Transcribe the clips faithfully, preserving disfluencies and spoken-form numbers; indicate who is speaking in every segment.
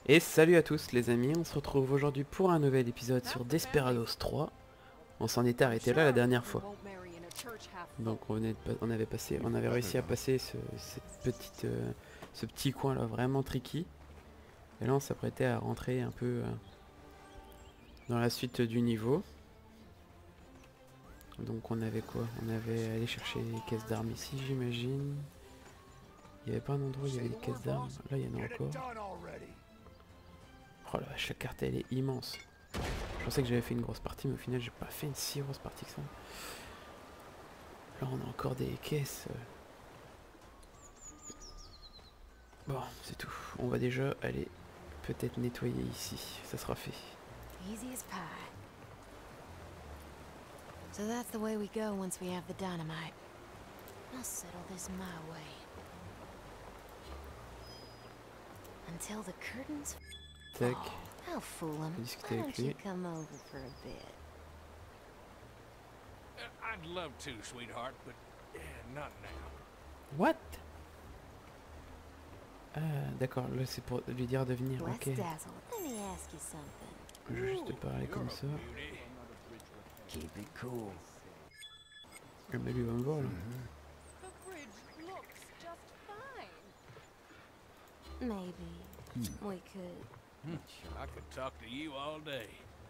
Speaker 1: Et salut à tous les amis, on se retrouve aujourd'hui pour un nouvel épisode sur Desperados trois. On s'en était arrêté là la dernière fois. Donc on, est, on avait passé, on avait réussi à passer ce, cette petite, euh, ce petit coin là vraiment tricky. Et là on s'apprêtait à rentrer un peu euh, dans la suite du niveau. Donc on avait quoi? On avait allé chercher les caisses d'armes ici j'imagine. Il n'y avait pas un endroit où il y avait des caisses d'armes. Là il y en a encore. Oh la vache, la carte elle est immense. Je pensais que j'avais fait une grosse partie, mais au final j'ai pas fait une si grosse partie que ça. Là on a encore des caisses. Bon, c'est tout. On va déjà aller peut-être nettoyer ici. Ça sera fait.
Speaker 2: Easy as pie. So that's the way we go once we have the dynamite. I'll settle this my way. Until the curtains
Speaker 1: Tac.
Speaker 2: I'll fool him.
Speaker 1: Discuter
Speaker 2: Why
Speaker 1: avec
Speaker 2: don't you
Speaker 1: lui.
Speaker 2: come over for a bit?
Speaker 3: I'd love to, sweetheart, but yeah, not now.
Speaker 1: What? Ah, d'accord. Là c'est pour lui dire de venir.
Speaker 2: Let's
Speaker 1: Ok.
Speaker 2: dazzle. Let me ask you something.
Speaker 1: Je vais juste te parler comme ça.
Speaker 4: Keep it cool.
Speaker 1: Le mec lui va me voir là.
Speaker 5: The bridge looks just fine.
Speaker 2: Maybe we could.
Speaker 3: I could talk to you all day.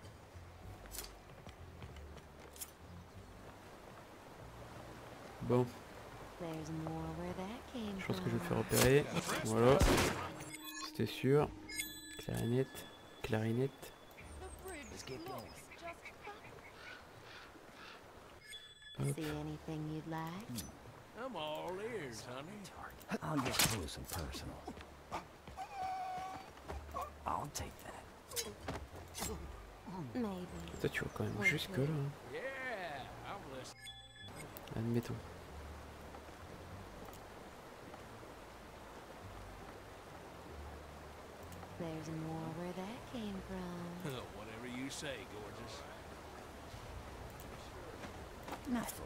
Speaker 1: Bon,
Speaker 2: There's more where that came
Speaker 1: je pense que je vais
Speaker 2: from.
Speaker 1: le faire repérer. Voilà. C'était sûr. Clarinette. Clarinette.
Speaker 5: The bridge
Speaker 4: Let's get going.
Speaker 5: looks just fine.
Speaker 1: Hop.
Speaker 2: See anything you'd like?
Speaker 3: I'm all ears, honey.
Speaker 4: I'll get close and personal. I'll take that.
Speaker 2: Maybe.
Speaker 1: Toi tu vas quand même jusque là. Hein.
Speaker 3: Yeah, I'm listening.
Speaker 1: Admettons.
Speaker 2: There's more where that came from.
Speaker 3: Whatever you say, gorgeous.
Speaker 4: Nothing.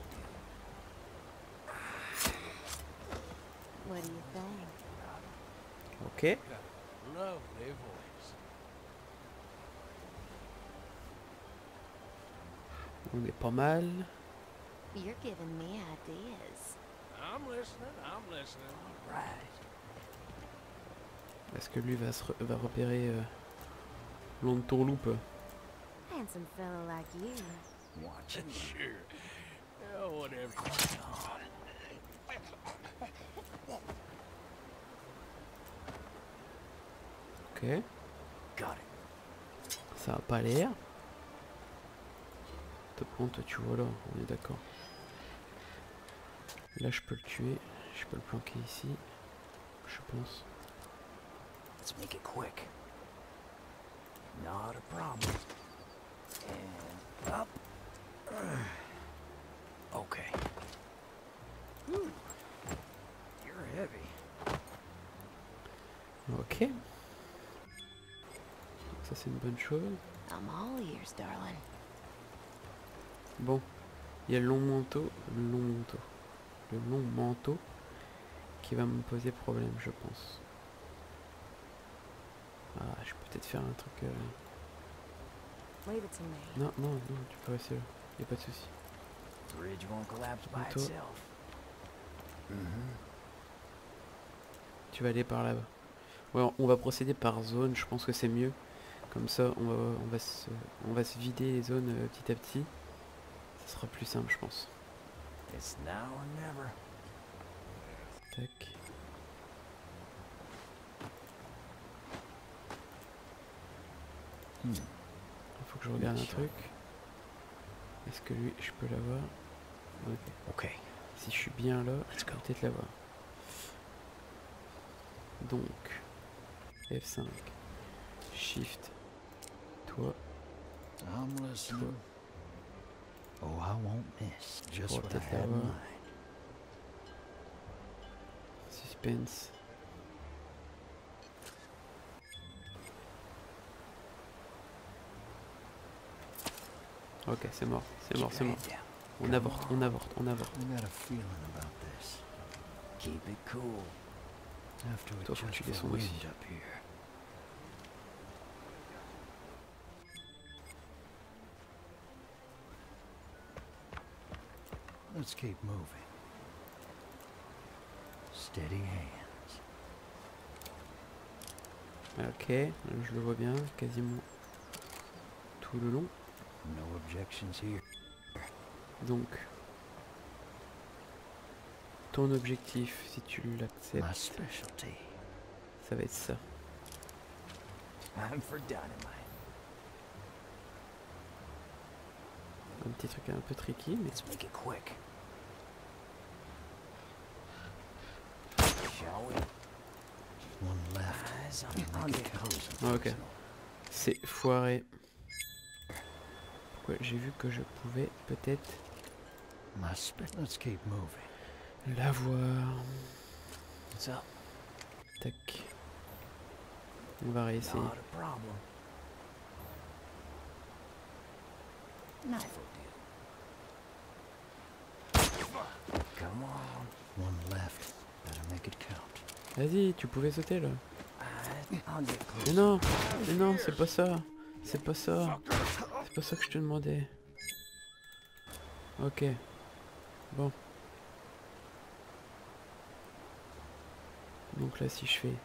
Speaker 2: What do you think?
Speaker 1: Ok.
Speaker 3: Got a lovely voice.
Speaker 1: On est pas mal.
Speaker 2: You're giving me ideas.
Speaker 3: I'm listening, I'm listening.
Speaker 4: Right.
Speaker 1: Est-ce que lui va, se re- va repérer euh, l'entourloupe?
Speaker 2: Handsome fellow like you.
Speaker 4: Watch it.
Speaker 3: Sure. Yeah, whatever.
Speaker 1: Ok.
Speaker 4: Got it.
Speaker 1: Ça a pas l'air. Top point, toi tu vois là, on est d'accord. Là je peux le tuer, je peux le planquer ici, je pense.
Speaker 4: Let's make it quick. Not a problem. And up. Okay. Whew. You're heavy.
Speaker 1: Ok. Ça c'est une bonne chose.
Speaker 2: I'm all ears, darling.
Speaker 1: Bon, il y a le long manteau, le long manteau, le long manteau qui va me poser problème, je pense. Ah, je peux peut-être faire un truc. Euh...
Speaker 2: Leave it to me.
Speaker 1: Non, non, non, tu peux rester là, y a pas de souci.
Speaker 4: Bridge won't collapse by
Speaker 1: Manteau.
Speaker 4: itself. Mm-hmm.
Speaker 1: Tu vas aller par là-bas. Ouais, on va procéder par zone, je pense que c'est mieux. Comme ça, on va, on va, se, on va se vider les zones euh, petit à petit. Ça sera plus simple, je pense.
Speaker 4: It's now or never.
Speaker 1: Tac.
Speaker 4: Hmm.
Speaker 1: Il faut que je regarde un truc. Est-ce que lui, je peux l'avoir? Ok.
Speaker 4: Okay.
Speaker 1: Si je suis bien là, je peux peut-être l'avoir. Donc, F cinq. Shift. Toi.
Speaker 4: I'm listening. Oh, I won't miss. Just
Speaker 1: Pour
Speaker 4: what I
Speaker 1: peut-être
Speaker 4: had in
Speaker 1: l'avoir.
Speaker 4: mind.
Speaker 1: Suspense. Ok, c'est mort, c'est mort, c'est mort.
Speaker 4: Keep your head
Speaker 1: On avorte, on avorte, on avorte.
Speaker 4: down. I got a feeling about this. Keep it cool. Have to
Speaker 1: Toi, faut que
Speaker 4: adjust
Speaker 1: tu
Speaker 4: for
Speaker 1: descendes
Speaker 4: wind
Speaker 1: aussi.
Speaker 4: up here. Let's keep moving. Steady hands.
Speaker 1: Ok, je le vois bien, quasiment tout le long.
Speaker 4: No objections here.
Speaker 1: Donc, ton objectif, si tu
Speaker 4: My
Speaker 1: l'acceptes,
Speaker 4: specialty.
Speaker 1: ça va être ça.
Speaker 4: I'm for dynamite.
Speaker 1: Un petit truc un peu tricky, mais
Speaker 4: Let's make it quick. Shall we? One left. Eyes on I'll get close.
Speaker 1: Ah, ok. C'est foiré. Pourquoi j'ai vu que je pouvais peut-être
Speaker 4: My spe Let's keep moving.
Speaker 1: l'avoir.
Speaker 4: What's up?
Speaker 1: Tac. On va réessayer.
Speaker 4: Not a problem. Knife will do. Come on. One left. Better make it count.
Speaker 1: Vas-y, tu pouvais sauter là.
Speaker 4: I- I'll get close.
Speaker 1: Mais non, mais non, c'est pas ça. C'est pas ça. C'est pas ça que je te demandais. Ok. Bon. Donc là, si je fais...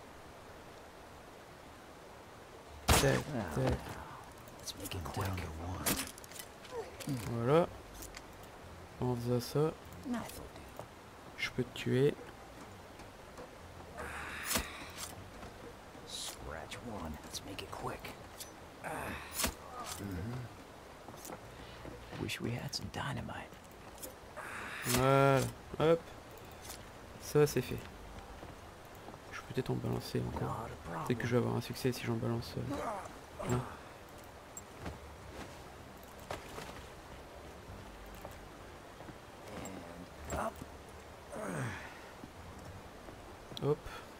Speaker 1: Tac, tac.
Speaker 4: Let's make it quick. One.
Speaker 1: Voilà. En faisant ça,
Speaker 4: Knife will do.
Speaker 1: je peux te tuer.
Speaker 4: Scratch one. Let's make it quick. Wish we had some dynamite.
Speaker 1: Voilà. Hop. Ça, c'est fait. Je peux peut-être en balancer encore.
Speaker 4: Not a problem.
Speaker 1: Peut-être que je vais avoir un succès si j'en balance. euh, un.
Speaker 4: And up.
Speaker 1: Hop.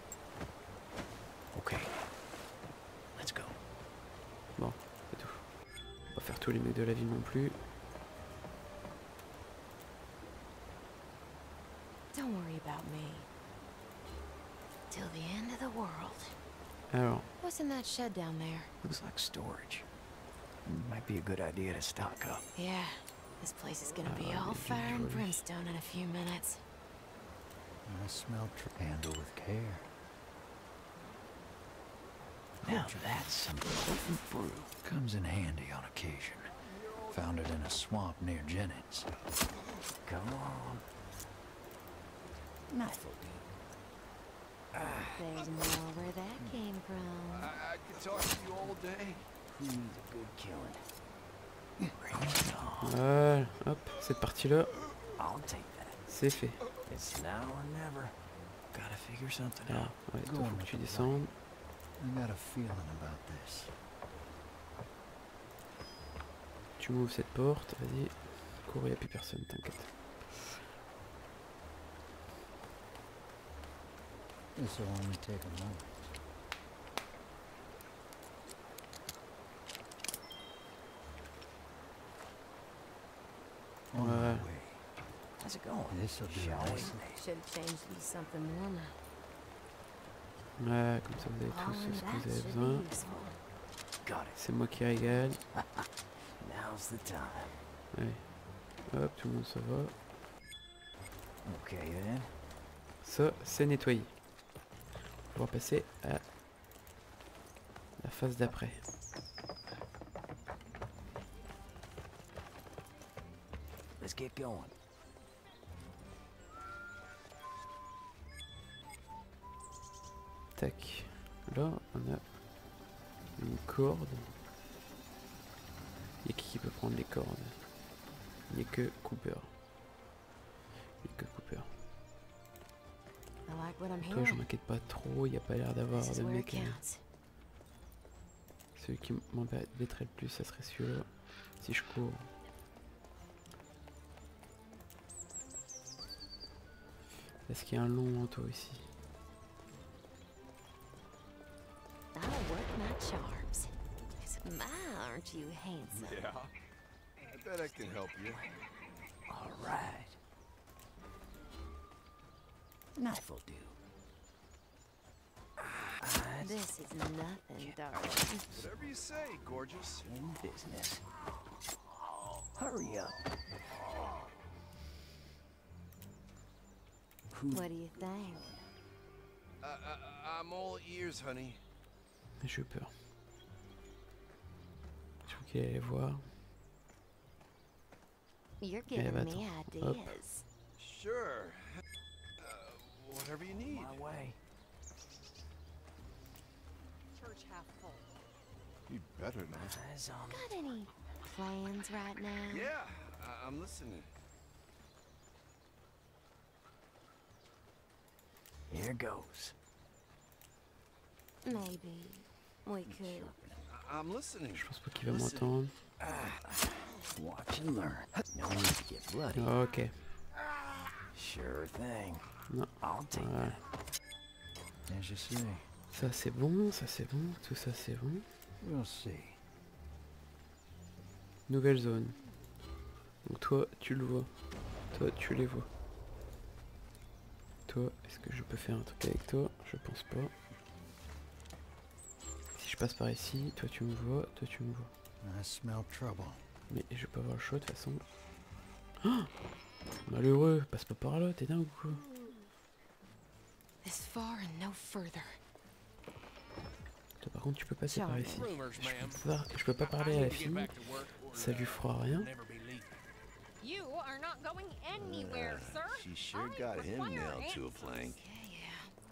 Speaker 4: Okay. Let's go.
Speaker 1: Bon, c'est tout. On va pas faire tous les mecs de la ville non plus.
Speaker 2: Don't worry about me. Till the end of the world.
Speaker 1: Alors,
Speaker 2: What's in that shed down there?
Speaker 4: Looks like storage. Might be a good idea to stock up.
Speaker 2: Yeah, this place is gonna be
Speaker 1: Ah,
Speaker 2: all
Speaker 1: mais
Speaker 2: fire and
Speaker 1: joli.
Speaker 2: brimstone in a few minutes.
Speaker 4: I smell tr- handle with care. Now that's some potent brew. Comes in handy on occasion. Found it in a swamp near Jennings. Come on. Knife will do.
Speaker 2: There's more where that came from.
Speaker 3: I, I could talk to you all day.
Speaker 4: Who needs a good killing? Bring it on.
Speaker 1: voilà. Hop, cette partie-là,
Speaker 4: I'll take that.
Speaker 1: c'est fait.
Speaker 4: It's now or never. Gotta figure something
Speaker 1: Alors,
Speaker 4: out.
Speaker 1: ouais, toi, faut que tu descendes.
Speaker 4: I got a feeling about this.
Speaker 1: Tu m'ouvres cette porte, vas-y. Cours, il n'y a plus personne, t'inquiète.
Speaker 4: This will only take a moment. On
Speaker 1: Ouais.
Speaker 4: my way. How's it going? This'll do
Speaker 2: Shall we?
Speaker 4: nicely.
Speaker 2: Should have changed to be something warmer.
Speaker 1: Ouais, comme ça vous avez
Speaker 2: Oh,
Speaker 1: tous
Speaker 2: and
Speaker 1: ce que
Speaker 2: that
Speaker 1: vous avez
Speaker 2: should
Speaker 1: besoin.
Speaker 2: be useful.
Speaker 4: Got it.
Speaker 1: C'est moi qui régale.
Speaker 4: Now's the time.
Speaker 1: Allez. Hop, tout le monde ça va.
Speaker 4: Okay then.
Speaker 1: Ça, c'est nettoyé. On va passer à la phase d'après.
Speaker 4: Let's get going.
Speaker 1: Tac. Là, on a une corde. Il y a qui qui peut prendre les cordes? Il n'y a que Cooper. Il n'y a que Cooper.
Speaker 2: I like what I'm
Speaker 1: Toi, je
Speaker 2: hearing.
Speaker 1: m'inquiète pas trop. Il n'y a pas l'air d'avoir
Speaker 2: This is
Speaker 1: de
Speaker 2: where it
Speaker 1: mec. euh,
Speaker 2: counts.
Speaker 1: Celui qui m'embêterait le plus, ça serait celui-là. Si je cours. Est-ce qu'il y a un long manteau ici?
Speaker 2: I'll work my charms. 'Cause my, aren't you handsome?
Speaker 3: Yeah. I bet I can help you.
Speaker 4: All right. Knife will do. Eyes
Speaker 2: This is nothing, darling.
Speaker 3: Whatever you say, gorgeous.
Speaker 4: in business. Hurry up.
Speaker 2: What do you think?
Speaker 6: Uh, uh, I'm all ears, honey.
Speaker 1: J'ai eu peur. Je crois qu'il allait voir.
Speaker 2: You're
Speaker 1: Eh,
Speaker 2: giving
Speaker 1: bah,
Speaker 2: me
Speaker 1: attends. Hop.
Speaker 2: ideas.
Speaker 6: Sure. Uh, whatever you need.
Speaker 4: My way.
Speaker 5: Church half full.
Speaker 6: You better not.
Speaker 4: Eyes on me.
Speaker 2: Got any plans right now?
Speaker 6: Yeah, I- I'm listening.
Speaker 4: Here goes.
Speaker 2: Maybe we could.
Speaker 6: I- I'm listening.
Speaker 1: Je pense pas qu'il va
Speaker 6: Listen.
Speaker 1: m'entendre.
Speaker 4: Watch and learn. No need to get bloody.
Speaker 1: Ok.
Speaker 4: Sure thing.
Speaker 1: Non.
Speaker 4: I'll take
Speaker 1: Voilà.
Speaker 4: that. As you say,
Speaker 1: Ça c'est bon, ça c'est bon, tout ça c'est bon.
Speaker 4: we'll see.
Speaker 1: Nouvelle zone. Donc toi, tu le vois. Toi, tu les vois. Toi, est-ce que je peux faire un truc avec toi? Je pense pas. Si je passe par ici, toi tu me vois, toi tu me vois.
Speaker 4: I smell trouble.
Speaker 1: Mais je vais pas avoir le choix de toute façon. Ah, malheureux, passe pas par là, t'es dingue ou quoi?
Speaker 2: This far and no further.
Speaker 1: Toi par contre tu peux passer par ici.
Speaker 3: Rumors,
Speaker 1: Je
Speaker 3: ma'am.
Speaker 1: peux pas, je peux pas
Speaker 3: I- I
Speaker 1: parler à la
Speaker 3: need to get
Speaker 1: fille,
Speaker 3: back to work or,
Speaker 1: ça lui
Speaker 3: uh,
Speaker 1: fera rien.
Speaker 3: we'll never be leaving.
Speaker 5: You are not going anywhere,
Speaker 6: Uh,
Speaker 5: sir.
Speaker 6: She sure
Speaker 5: I
Speaker 6: got him
Speaker 5: require
Speaker 6: nailed to a
Speaker 5: answers.
Speaker 6: plank.
Speaker 2: Yeah,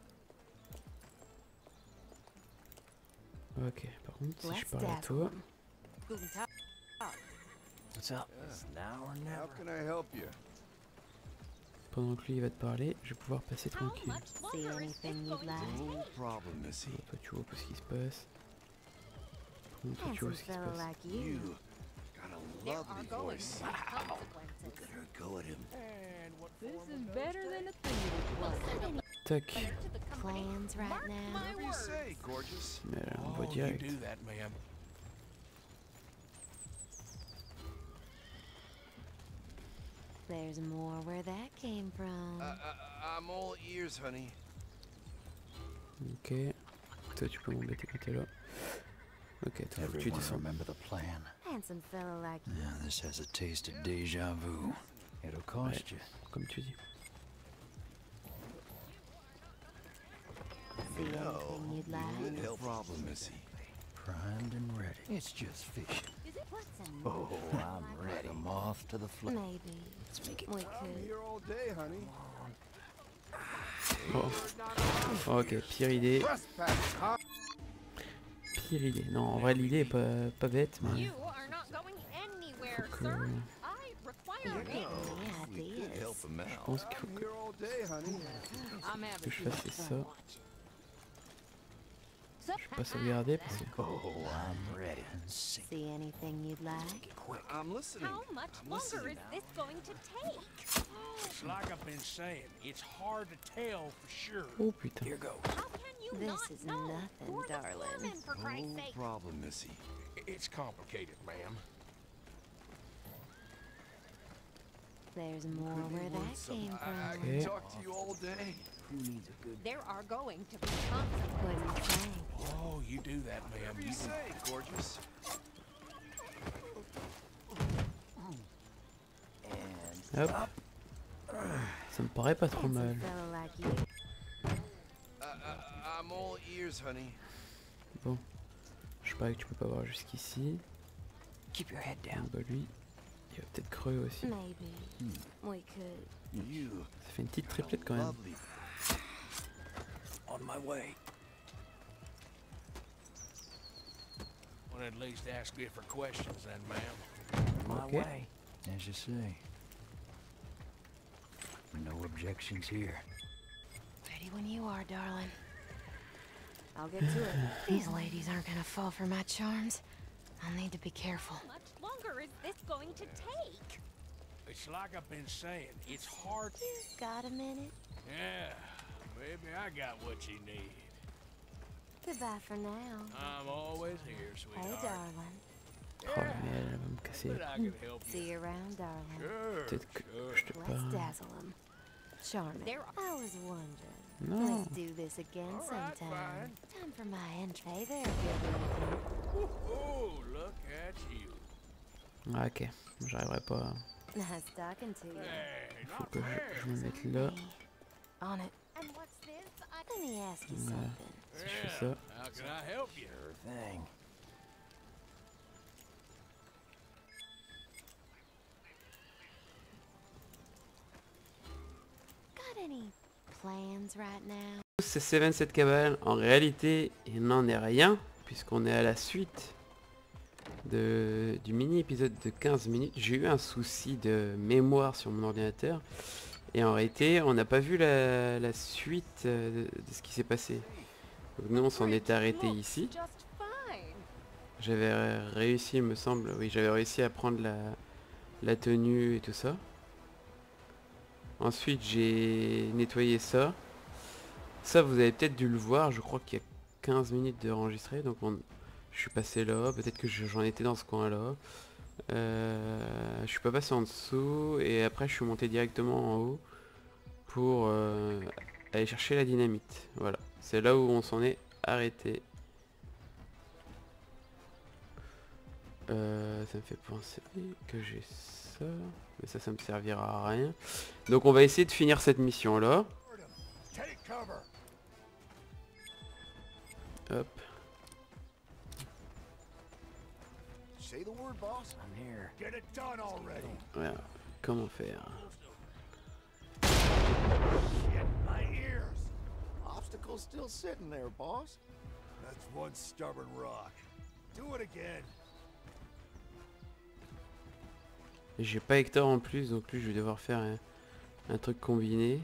Speaker 2: yeah.
Speaker 1: Ok, par contre si je
Speaker 2: Let's
Speaker 1: parle à
Speaker 2: dazzle
Speaker 1: toi,
Speaker 2: 'em. Guten Tag.
Speaker 4: What's up? It's now or
Speaker 6: How
Speaker 4: never.
Speaker 6: can I help you?
Speaker 1: pendant que lui il va te parler, je vais pouvoir passer
Speaker 5: How
Speaker 1: tranquille.
Speaker 5: much
Speaker 2: See
Speaker 5: longer is this
Speaker 2: anything you'd
Speaker 5: going
Speaker 2: like?
Speaker 5: to
Speaker 6: No
Speaker 5: take?
Speaker 6: problem, Missy.
Speaker 1: Bon, toi tu vois pas ce qui se passe. Par contre, toi tu vois
Speaker 2: Handsome
Speaker 1: ce qui se
Speaker 2: fellow
Speaker 1: passe.
Speaker 2: like you.
Speaker 6: You got a
Speaker 5: There are
Speaker 6: lovely
Speaker 5: going
Speaker 6: voice.
Speaker 5: to be consequences.
Speaker 6: Look at her go at him.
Speaker 3: And what
Speaker 5: This
Speaker 3: form
Speaker 5: is
Speaker 3: of
Speaker 5: better
Speaker 3: ghost
Speaker 5: than a thing was.
Speaker 1: Tac.
Speaker 5: Better to the company.
Speaker 2: Plans right
Speaker 5: Mark
Speaker 2: now?
Speaker 5: my
Speaker 6: Whatever you
Speaker 5: words.
Speaker 6: say, gorgeous.
Speaker 1: Mais elle
Speaker 3: Oh,
Speaker 1: envoie
Speaker 3: you
Speaker 1: direct.
Speaker 3: do that, ma'am.
Speaker 2: There's more where that came from.
Speaker 6: Uh, uh, I'm all ears, honey.
Speaker 1: Ok. Toi tu peux m'embêter quand t'es là. Ok, toi faut que tu
Speaker 4: Everyone
Speaker 1: descends.
Speaker 4: remember the plan.
Speaker 2: Handsome fellow like you.
Speaker 4: Yeah, this has a taste of deja vu. It'll cost you.
Speaker 1: Comme tu dis.
Speaker 2: See
Speaker 6: No,
Speaker 2: anything you'd like?
Speaker 6: no problem, Missy.
Speaker 4: Primed and ready. It's just fishing.
Speaker 5: Is it what's in
Speaker 4: Oh, I'm ready. A moth to the flame.
Speaker 2: Maybe
Speaker 4: Let's make it.
Speaker 2: we could.
Speaker 6: Here all day, honey.
Speaker 1: Oh. Ok, pire idée.
Speaker 6: Trespass, huh?
Speaker 1: Pire idée. Non, en vrai l'idée est pas, pas bête, mais
Speaker 5: You are not going anywhere,
Speaker 1: faut que...
Speaker 5: sir. I require
Speaker 2: You're
Speaker 5: answers.
Speaker 2: giving me
Speaker 6: We could help
Speaker 2: ideas.
Speaker 6: him
Speaker 1: Je
Speaker 6: out.
Speaker 1: pense qu'il faut que,
Speaker 6: Here all day, honey.
Speaker 5: I'm
Speaker 1: que
Speaker 5: having
Speaker 1: je fasse c'est ça.
Speaker 5: So,
Speaker 1: Je vais pas sauvegarder parce que...
Speaker 4: Oh, I'm ready. And sink
Speaker 2: See anything you'd like?
Speaker 4: it quick.
Speaker 6: I'm listening.
Speaker 5: how much
Speaker 6: I'm
Speaker 5: longer
Speaker 6: listening.
Speaker 5: is this going to take?
Speaker 3: It's like I've been saying. It's hard to tell for sure.
Speaker 1: Oh putain.
Speaker 4: Here goes.
Speaker 5: How can you
Speaker 2: This
Speaker 5: not
Speaker 2: is
Speaker 5: know?
Speaker 2: nothing,
Speaker 5: You're the
Speaker 2: darling.
Speaker 5: foreman, for Christ's
Speaker 6: No
Speaker 5: sake.
Speaker 6: problem, Missy.
Speaker 3: It's complicated, ma'am.
Speaker 2: There's more where that came
Speaker 6: I, I
Speaker 2: from.
Speaker 6: can
Speaker 1: Okay.
Speaker 6: talk to you all day.
Speaker 4: Who needs a good
Speaker 5: There are going to be consequences.
Speaker 2: What do you think?
Speaker 3: Oh, you do that, ma'am.
Speaker 6: Whatever
Speaker 3: You
Speaker 6: you
Speaker 3: do.
Speaker 6: say, gorgeous.
Speaker 4: and
Speaker 1: Hop. Ça me paraît pas trop mal.
Speaker 2: Handsome fellow like you.
Speaker 6: Uh, uh, I'm all ears, honey.
Speaker 1: Bon. Je parie que tu peux pas voir jusqu'ici.
Speaker 4: keep your head
Speaker 1: Donc
Speaker 4: down.
Speaker 1: bah lui, il va peut-être crever aussi.
Speaker 2: Maybe we could.
Speaker 6: You
Speaker 1: Ça fait une petite
Speaker 6: got a
Speaker 1: triplette quand même.
Speaker 6: lovely
Speaker 4: On my way.
Speaker 3: Want to at least ask different questions, then, ma'am.
Speaker 4: My
Speaker 1: Okay.
Speaker 4: way. As you say. No objections here.
Speaker 2: Ready when you are, darling. I'll get to it. These ladies aren't gonna fall for my charms. I'll need to be careful.
Speaker 5: How much longer is this going to take?
Speaker 3: It's like I've been saying. It's hard.
Speaker 2: Got a minute?
Speaker 3: Yeah, maybe I got what you need.
Speaker 2: Goodbye for now.
Speaker 3: I'm always here,
Speaker 2: Hey,
Speaker 3: sweetheart.
Speaker 2: darling.
Speaker 1: Oh mais elle va me casser les
Speaker 3: But I
Speaker 1: couilles.
Speaker 3: can help you.
Speaker 2: See you around, darling.
Speaker 3: Sure,
Speaker 1: Peut-être que
Speaker 3: sure.
Speaker 1: je te
Speaker 2: Let's
Speaker 1: parle.
Speaker 2: dazzle them. Charming.
Speaker 5: There
Speaker 2: I was wondering.
Speaker 1: Non.
Speaker 2: Let's do this again
Speaker 3: All right,
Speaker 2: sometime.
Speaker 3: fine.
Speaker 2: Time for my entree there, good looking.
Speaker 3: Oh, look at you.
Speaker 1: Ah, ok. J'arriverai pas.
Speaker 2: Nice talking to you.
Speaker 3: Hey,
Speaker 1: Il faut
Speaker 3: not
Speaker 1: que je,
Speaker 3: bad.
Speaker 1: je me mette là.
Speaker 2: Me. on it.
Speaker 5: And what's this? I
Speaker 2: Let me ask you
Speaker 1: Voilà.
Speaker 2: something.
Speaker 1: Si je fais
Speaker 3: Yeah,
Speaker 1: ça.
Speaker 3: how can I help you?
Speaker 4: Sure thing.
Speaker 2: Got any plans right now?
Speaker 1: C'est Seven Set Cabal. En réalité, il n'en est rien, puisqu'on est à la suite de, du mini-épisode de quinze minutes. J'ai eu un souci de mémoire sur mon ordinateur. Et en réalité, on n'a pas vu la, la suite euh, de, de ce qui s'est passé. Donc nous, on s'en est arrêté ici.
Speaker 5: just fine.
Speaker 1: J'avais réussi, il me semble, oui, j'avais réussi à prendre la, la tenue et tout ça. Ensuite, j'ai nettoyé ça. Ça, vous avez peut-être dû le voir, je crois qu'il y a quinze minutes de enregistré, donc on, je suis passé là, peut-être que je- j'en étais dans ce coin-là. Euh, je suis pas passé en dessous, et après je suis monté directement en haut pour euh, aller chercher la dynamite. Voilà, c'est là où on s'en est arrêté. Euh, ça me fait penser que j'ai ça, mais ça, ça me servira à rien. Donc on va essayer de finir cette mission-là.
Speaker 3: Take cover.
Speaker 1: Hop.
Speaker 6: Say the word, boss.
Speaker 4: I'm here.
Speaker 3: Get it done already.
Speaker 1: Voilà. Comment faire?
Speaker 3: Shit, my ears.
Speaker 6: Obstacle's still sitting there, boss.
Speaker 3: That's one stubborn rock. Do it again.
Speaker 1: J'ai pas Hector en plus, donc lui je vais devoir faire un, un truc combiné.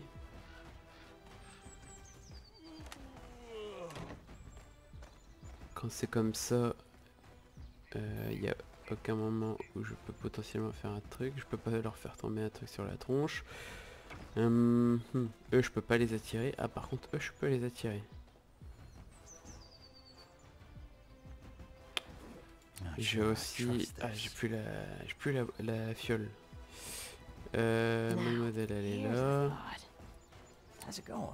Speaker 1: Quand c'est comme ça, il n'y a aucun moment où je peux potentiellement faire un truc. Je peux pas leur faire tomber un truc sur la tronche. Hum, hum. Eux je peux pas les attirer. Ah par contre eux je peux les attirer.
Speaker 4: Not
Speaker 1: J'ai
Speaker 4: sure I
Speaker 1: aussi...
Speaker 4: trust
Speaker 1: Ah
Speaker 4: this.
Speaker 1: j'ai plus la... j'ai plus la, la fiole. Euh, mon
Speaker 2: Now,
Speaker 1: modèle elle est
Speaker 2: Here's a
Speaker 1: là.
Speaker 2: thought.
Speaker 4: How's it going?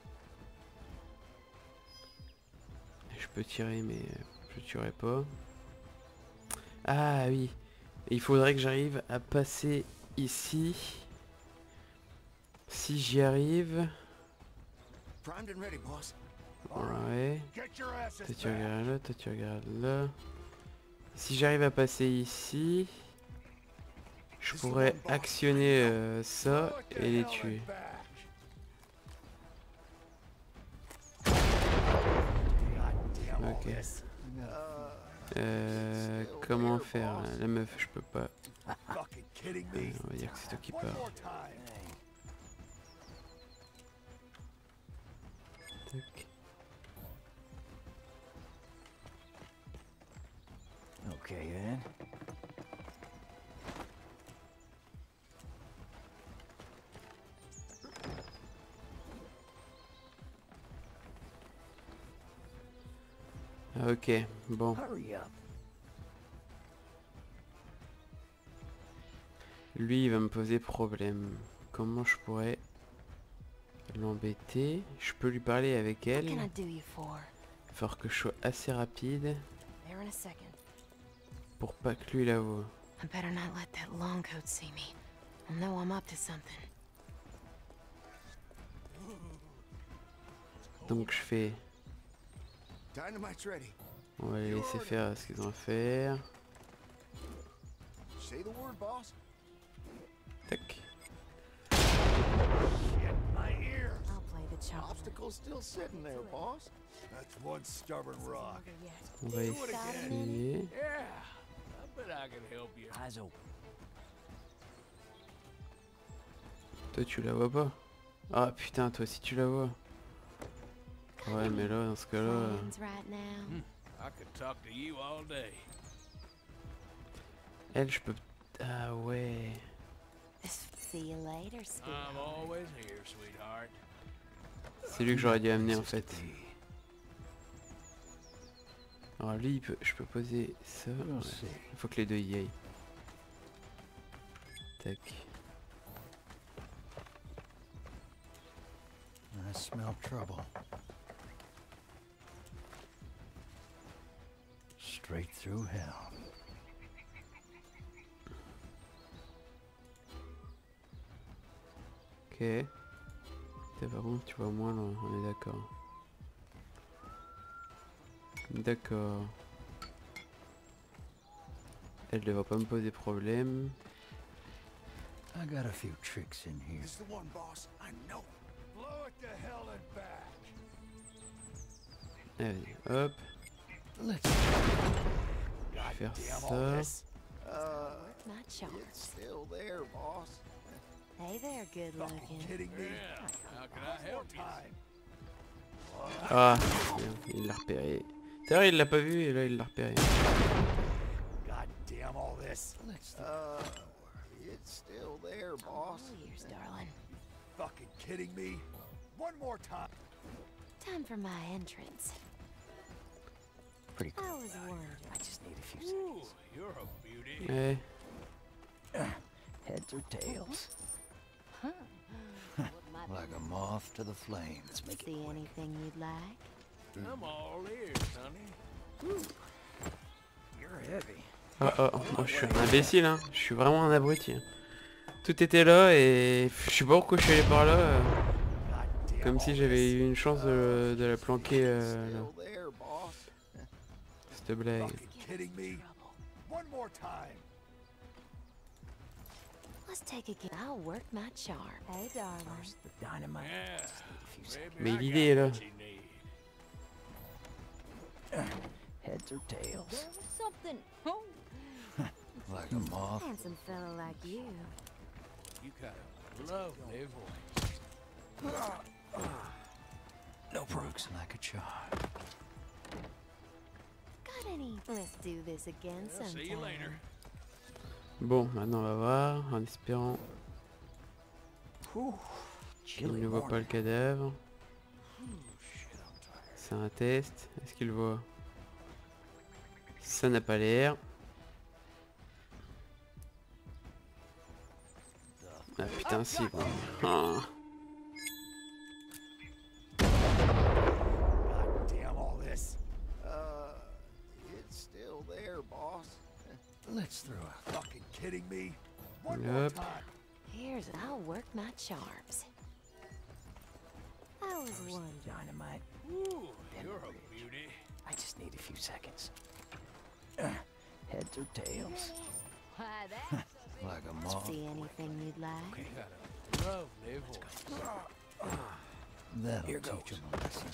Speaker 1: Je peux tirer mais euh, je tuerai pas. Ah oui. Il faudrait que j'arrive à passer ici. Si j'y arrive.
Speaker 6: Primed and ready, boss.
Speaker 1: Ouais.
Speaker 3: Get your asses
Speaker 1: Toi tu
Speaker 3: back.
Speaker 1: regardes là, toi tu regardes là. Si j'arrive à passer ici, je pourrais actionner euh, ça
Speaker 3: Put the
Speaker 1: et les
Speaker 3: hell
Speaker 1: tuer.
Speaker 3: in back. God damn all
Speaker 1: Ok.
Speaker 3: this.
Speaker 1: Euh, comment faire là? La meuf, je peux pas.
Speaker 3: Fucking kidding
Speaker 1: Euh,
Speaker 3: me?
Speaker 1: on va dire que c'est toi qui
Speaker 3: One
Speaker 1: pars.
Speaker 3: more time.
Speaker 1: Tac.
Speaker 4: Okay then.
Speaker 1: Ah, ok, bon.
Speaker 4: Hurry up.
Speaker 1: Lui, il va me poser problème. Comment je pourrais l'embêter? Je peux lui parler avec
Speaker 2: What
Speaker 1: elle.
Speaker 2: can I do you for?
Speaker 1: Il va falloir que je sois assez rapide
Speaker 2: There in a second.
Speaker 1: pour pas que lui la voie.
Speaker 2: I better not let that long coat see me. I'll know I'm up to something.
Speaker 1: Donc je fais...
Speaker 6: Dynamite's ready.
Speaker 1: On va les laisser faire ce qu'ils ont à faire.
Speaker 6: Say the word, boss.
Speaker 1: Tac.
Speaker 3: Shit, my ears.
Speaker 2: I'll play the charm.
Speaker 6: Obstacle's still sitting there, boss.
Speaker 3: That's one stubborn rock.
Speaker 1: On va essayer.
Speaker 3: Yeah, I bet I can help you.
Speaker 4: Eyes open.
Speaker 1: Toi tu la vois pas? Ah putain, toi si tu la vois. Ouais mais là dans ce cas là...
Speaker 2: Plans right now.
Speaker 3: I could talk to you all day.
Speaker 1: Elle je peux... Ah ouais...
Speaker 2: See you later, sweetheart.
Speaker 3: I'm always here, sweetheart.
Speaker 1: C'est lui que j'aurais dû amener en
Speaker 4: Places to
Speaker 1: fait.
Speaker 4: be.
Speaker 1: Alors lui il peut... je peux poser ça.
Speaker 4: We'll
Speaker 1: Ouais.
Speaker 4: see.
Speaker 1: Il faut que les deux y aillent. Tac.
Speaker 4: I smell trouble. Straight through hell.
Speaker 1: Ok. Ça par contre tu vois moins loin, on est d'accord. D'accord. Elle devrait pas me poser problème.
Speaker 4: I got a few tricks in here.
Speaker 6: It's the one, boss. I know. Blow it to hell and back.
Speaker 1: Allez, hop.
Speaker 4: Let's
Speaker 1: Je vais faire
Speaker 6: Damn all
Speaker 1: ça.
Speaker 6: this. Uh,
Speaker 2: My charms.
Speaker 6: it's still there, boss.
Speaker 2: Hey there, good
Speaker 6: Fucking
Speaker 2: looking.
Speaker 6: kidding me?
Speaker 3: Yeah. How can I help you?
Speaker 6: Time.
Speaker 1: Ah, bien, il l'a repéré. C'est vrai, il l'a pas vu et là il l'a repéré.
Speaker 6: God damn all this.
Speaker 4: let's
Speaker 6: Uh, it's still there, boss.
Speaker 2: All ears, darling.
Speaker 6: Fucking kidding me? One more time.
Speaker 2: Time for my entrance.
Speaker 4: pretty
Speaker 2: I
Speaker 4: cool.
Speaker 2: was wondering.
Speaker 4: I just need a few
Speaker 3: Ooh,
Speaker 4: seconds.
Speaker 3: you're a beauty.
Speaker 1: Ouais.
Speaker 4: Heads or tails? Like a moth to the flame. Let's make it
Speaker 2: See
Speaker 4: quick.
Speaker 2: anything you'd like?
Speaker 3: I'm all ears, honey.
Speaker 4: You're heavy.
Speaker 1: Oh oh, moi je suis un imbécile, hein. Je suis vraiment un abruti. hein. Tout était là et je sais pas pourquoi je suis allé par là. euh,
Speaker 6: God damn
Speaker 1: Comme
Speaker 6: all
Speaker 1: si j'avais
Speaker 6: this.
Speaker 1: eu une chance de, de la planquer euh, là.
Speaker 6: Still there, boss.
Speaker 1: Cette blague.
Speaker 6: Fucking kidding me? One more time.
Speaker 2: Let's take a game. I'll work my charm. Hey, darling.
Speaker 4: First, the dynamite.
Speaker 3: Yeah.
Speaker 4: Just need a few seconds.
Speaker 3: Maybe
Speaker 1: Mais
Speaker 3: I
Speaker 1: l'idée est
Speaker 3: got
Speaker 1: là.
Speaker 3: what you need.
Speaker 4: Heads or tails?
Speaker 2: There was something. Oh,
Speaker 4: Like a moth.
Speaker 2: handsome fellow like you.
Speaker 3: You got a lovely voice.
Speaker 4: No Brooks like a charm.
Speaker 2: Got any? Let's do this again
Speaker 3: I'll see you later.
Speaker 2: sometime.
Speaker 1: Bon, maintenant on va voir, en espérant
Speaker 4: Whew.
Speaker 1: qu'il
Speaker 4: Chilly
Speaker 1: ne voit pas le
Speaker 4: morning.
Speaker 1: cadavre.
Speaker 3: Ooh, shit, I'm tired.
Speaker 1: C'est un test. Est-ce qu'il voit? Ça n'a pas l'air. Ah putain si quoi. Ah.
Speaker 6: God damn all this. Uh, it's still there, boss.
Speaker 4: Let's throw out.
Speaker 6: Fucking kidding me? One more
Speaker 1: Yep.
Speaker 6: time.
Speaker 2: Here's I'll work my charms. I was wondering.
Speaker 4: Dynamite.
Speaker 3: Ooh, you're a beauty.
Speaker 4: I just need a few seconds. Heads or tails?
Speaker 2: Why, that's
Speaker 4: Like a moth.
Speaker 2: See anything you'd like?
Speaker 3: You got a lovely voice.
Speaker 4: That'll
Speaker 6: Here
Speaker 4: teach
Speaker 6: goes.
Speaker 4: them a lesson.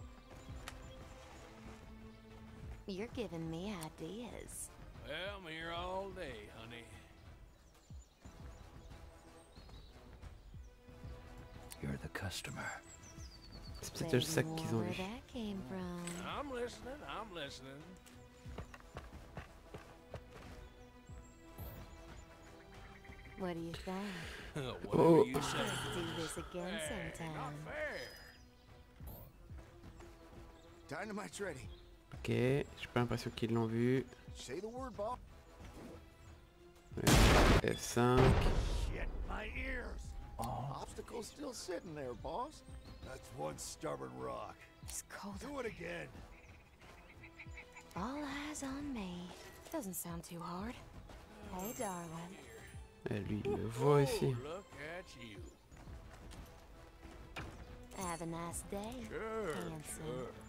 Speaker 2: You're giving me ideas.
Speaker 3: Well, I'm here all day, honey.
Speaker 4: You're the customer.
Speaker 1: C'est peut-être le sac
Speaker 2: Say
Speaker 1: qu'ils ont
Speaker 2: where
Speaker 1: vu.
Speaker 2: that came from.
Speaker 3: I'm listening, I'm listening.
Speaker 2: What do you think?
Speaker 3: Whatever
Speaker 1: Oh.
Speaker 3: you say.
Speaker 2: Let's do this again
Speaker 3: Hey, not
Speaker 2: sometime.
Speaker 3: fair.
Speaker 6: Dynamite's ready.
Speaker 1: Ok, j'ai pas l'impression qu'ils l'ont vu.
Speaker 6: Say the word, boss.
Speaker 1: F cinq.
Speaker 6: Shit, my ears.
Speaker 4: Oh,
Speaker 6: Obstacle's still sitting there, boss. That's one stubborn rock.
Speaker 2: It's cold.
Speaker 6: Do it again.
Speaker 2: All eyes on me. Doesn't sound too hard. Hey, darling.
Speaker 1: Eh, lui il le voit
Speaker 3: Oh,
Speaker 1: aussi.
Speaker 3: look at you.
Speaker 2: Have a nice day.
Speaker 3: Sure,
Speaker 2: Handsome.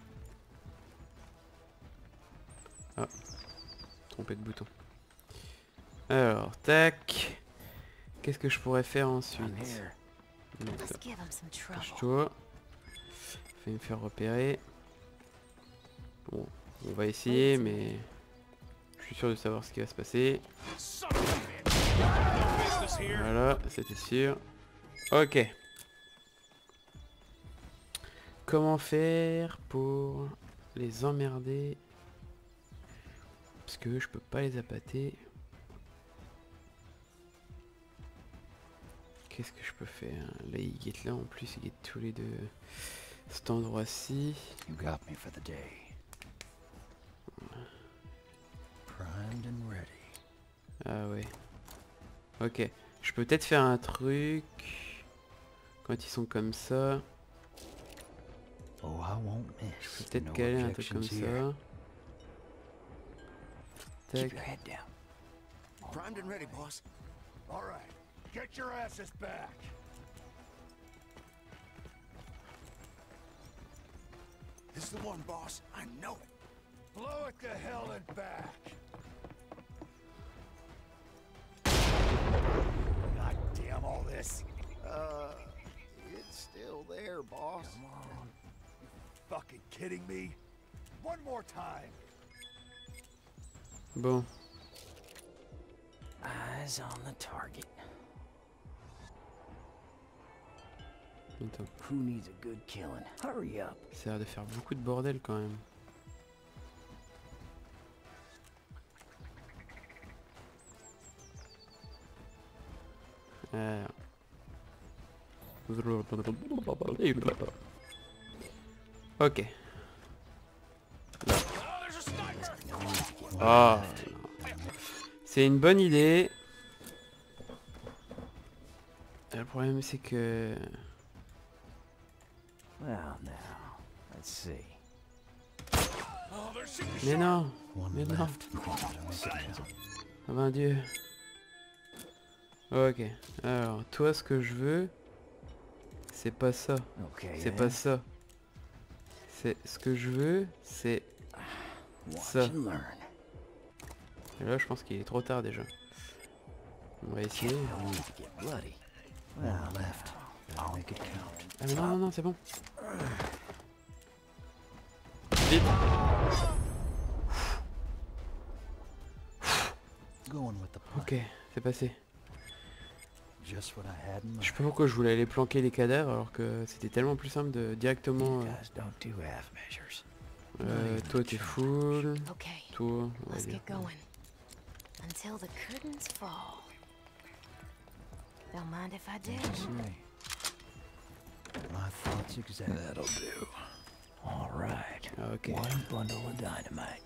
Speaker 3: sure.
Speaker 1: Trompé de bouton. Alors, tac. Qu'est-ce que je pourrais faire ensuite?
Speaker 4: I'm here.
Speaker 1: Donc,
Speaker 2: Let's give him some trouble.
Speaker 1: cache-toi. Fais me faire repérer. Bon, on va essayer, mais je suis sûr de savoir ce qui va se passer.
Speaker 3: Son of a bitch. No business here.
Speaker 1: Voilà, c'était sûr. Ok. Comment faire pour les emmerder? Parce que je peux pas les appâter. Qu'est-ce que je peux faire? Là, ils guettent là en plus, ils guettent tous les deux cet endroit-ci.
Speaker 4: You got me for the day. Primed and ready.
Speaker 1: Ah ouais. Ok. Je peux peut-être faire un truc. Quand ils sont comme ça.
Speaker 4: Oh, I won't
Speaker 1: Je peux
Speaker 4: miss.
Speaker 1: peut-être
Speaker 4: No
Speaker 1: caler un truc comme
Speaker 4: objections here.
Speaker 1: ça.
Speaker 4: Keep
Speaker 1: Tac.
Speaker 4: your head down.
Speaker 6: Primed and ready, boss. All right. Get your asses back. This the one, boss. I know it. Blow it to hell and back. God damn all this. Uh, it's still there, boss. Come on. You fucking kidding me? One more time.
Speaker 1: Bon.
Speaker 4: Eyes on the target.
Speaker 1: Attends.
Speaker 4: Who needs a good killing? Hurry up.
Speaker 1: Ça a l'air de faire beaucoup de bordel quand même. Alors. Ok. Ah. C'est une bonne idée. Le problème c'est que...
Speaker 4: Well, now, let's see.
Speaker 1: Mais non.
Speaker 4: One
Speaker 1: Mais non.
Speaker 4: left.
Speaker 1: Oh ben Dieu. Ok. Alors, toi ce que je veux... C'est pas ça.
Speaker 4: Okay,
Speaker 1: C'est
Speaker 4: then.
Speaker 1: pas ça. C'est ce que je veux, c'est
Speaker 4: Watch
Speaker 1: ça.
Speaker 4: and learn.
Speaker 1: Et là, je pense qu'il est trop tard déjà. On va essayer.
Speaker 4: No need to get bloody. Well, left. I'll make it count.
Speaker 1: Ah mais non, non, non, c'est bon. Vite.
Speaker 4: Going with the plan.
Speaker 1: Ok, c'est passé.
Speaker 4: Just what I had in mind.
Speaker 1: Je sais pas pourquoi je voulais aller planquer les cadavres alors que c'était tellement plus simple de directement...
Speaker 4: You
Speaker 1: euh,
Speaker 4: guys don't do half measures.
Speaker 1: euh, toi t'es full.
Speaker 2: Okay,
Speaker 1: Toi, on va
Speaker 2: let's
Speaker 1: dire.
Speaker 2: get going. Until the curtains fall. Don't mind if I do.
Speaker 4: Say. My thoughts exactly. That'll do. All right.
Speaker 1: Ah, ok.
Speaker 4: One bundle of dynamite.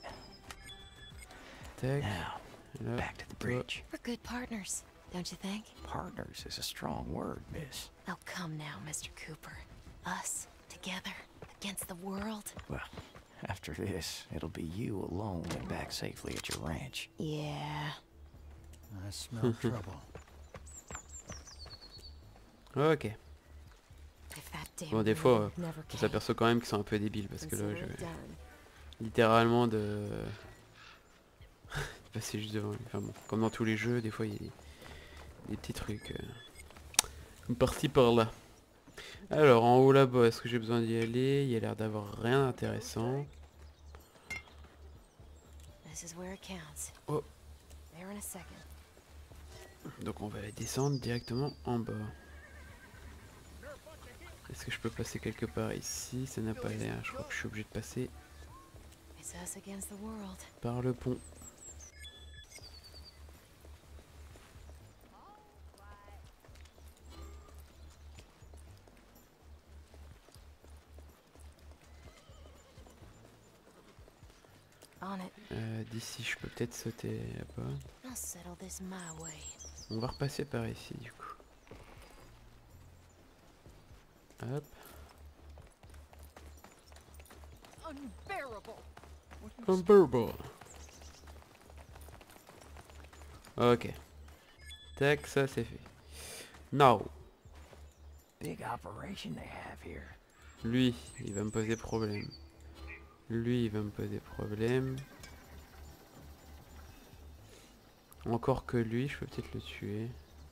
Speaker 1: Tac.
Speaker 4: Now,
Speaker 1: Là,
Speaker 4: back to the
Speaker 1: toi.
Speaker 4: breach.
Speaker 2: We're good partners, don't you think?
Speaker 4: Partners is a strong word, miss.
Speaker 2: Oh, come now, Mister Cooper. Us, together, against the world.
Speaker 4: Well, after this, it'll be you alone and back safely at your ranch.
Speaker 2: Yeah.
Speaker 4: I smell trouble.
Speaker 1: Ok.
Speaker 2: If that damn
Speaker 1: Bon, des fois,
Speaker 2: wolf never
Speaker 1: on
Speaker 2: came,
Speaker 1: s'aperçoit quand même qu'ils sont un peu débiles parce que là,
Speaker 2: consider it
Speaker 1: je...
Speaker 2: done.
Speaker 1: littéralement de... de passer juste devant lui. Enfin bon, comme dans tous les jeux, des fois il y a des, des petits trucs. Euh... Par-ci par-là. Alors, en haut là-bas, est-ce que j'ai besoin d'y aller? Il y a l'air d'avoir rien d'intéressant.
Speaker 2: This is where it counts.
Speaker 1: Oh.
Speaker 2: There in a second.
Speaker 1: Donc on va aller descendre directement en bas. Est-ce que je peux passer quelque part ici? Ça n'a pas l'air. Je crois que je suis obligé de passer
Speaker 2: It's us against the world.
Speaker 1: par le pont.
Speaker 2: On it.
Speaker 1: Euh, D'ici, je peux peut-être sauter là-bas.
Speaker 2: I'll settle this my way.
Speaker 1: On va repasser par ici du coup. Hop.
Speaker 5: Unbearable.
Speaker 1: Unbearable. Ok. Tac, ça c'est fait. Now.
Speaker 4: Big operation they have here.
Speaker 1: Lui, il va me poser problème. Lui, il va me poser problème. Encore que lui, je peux peut-être le tuer.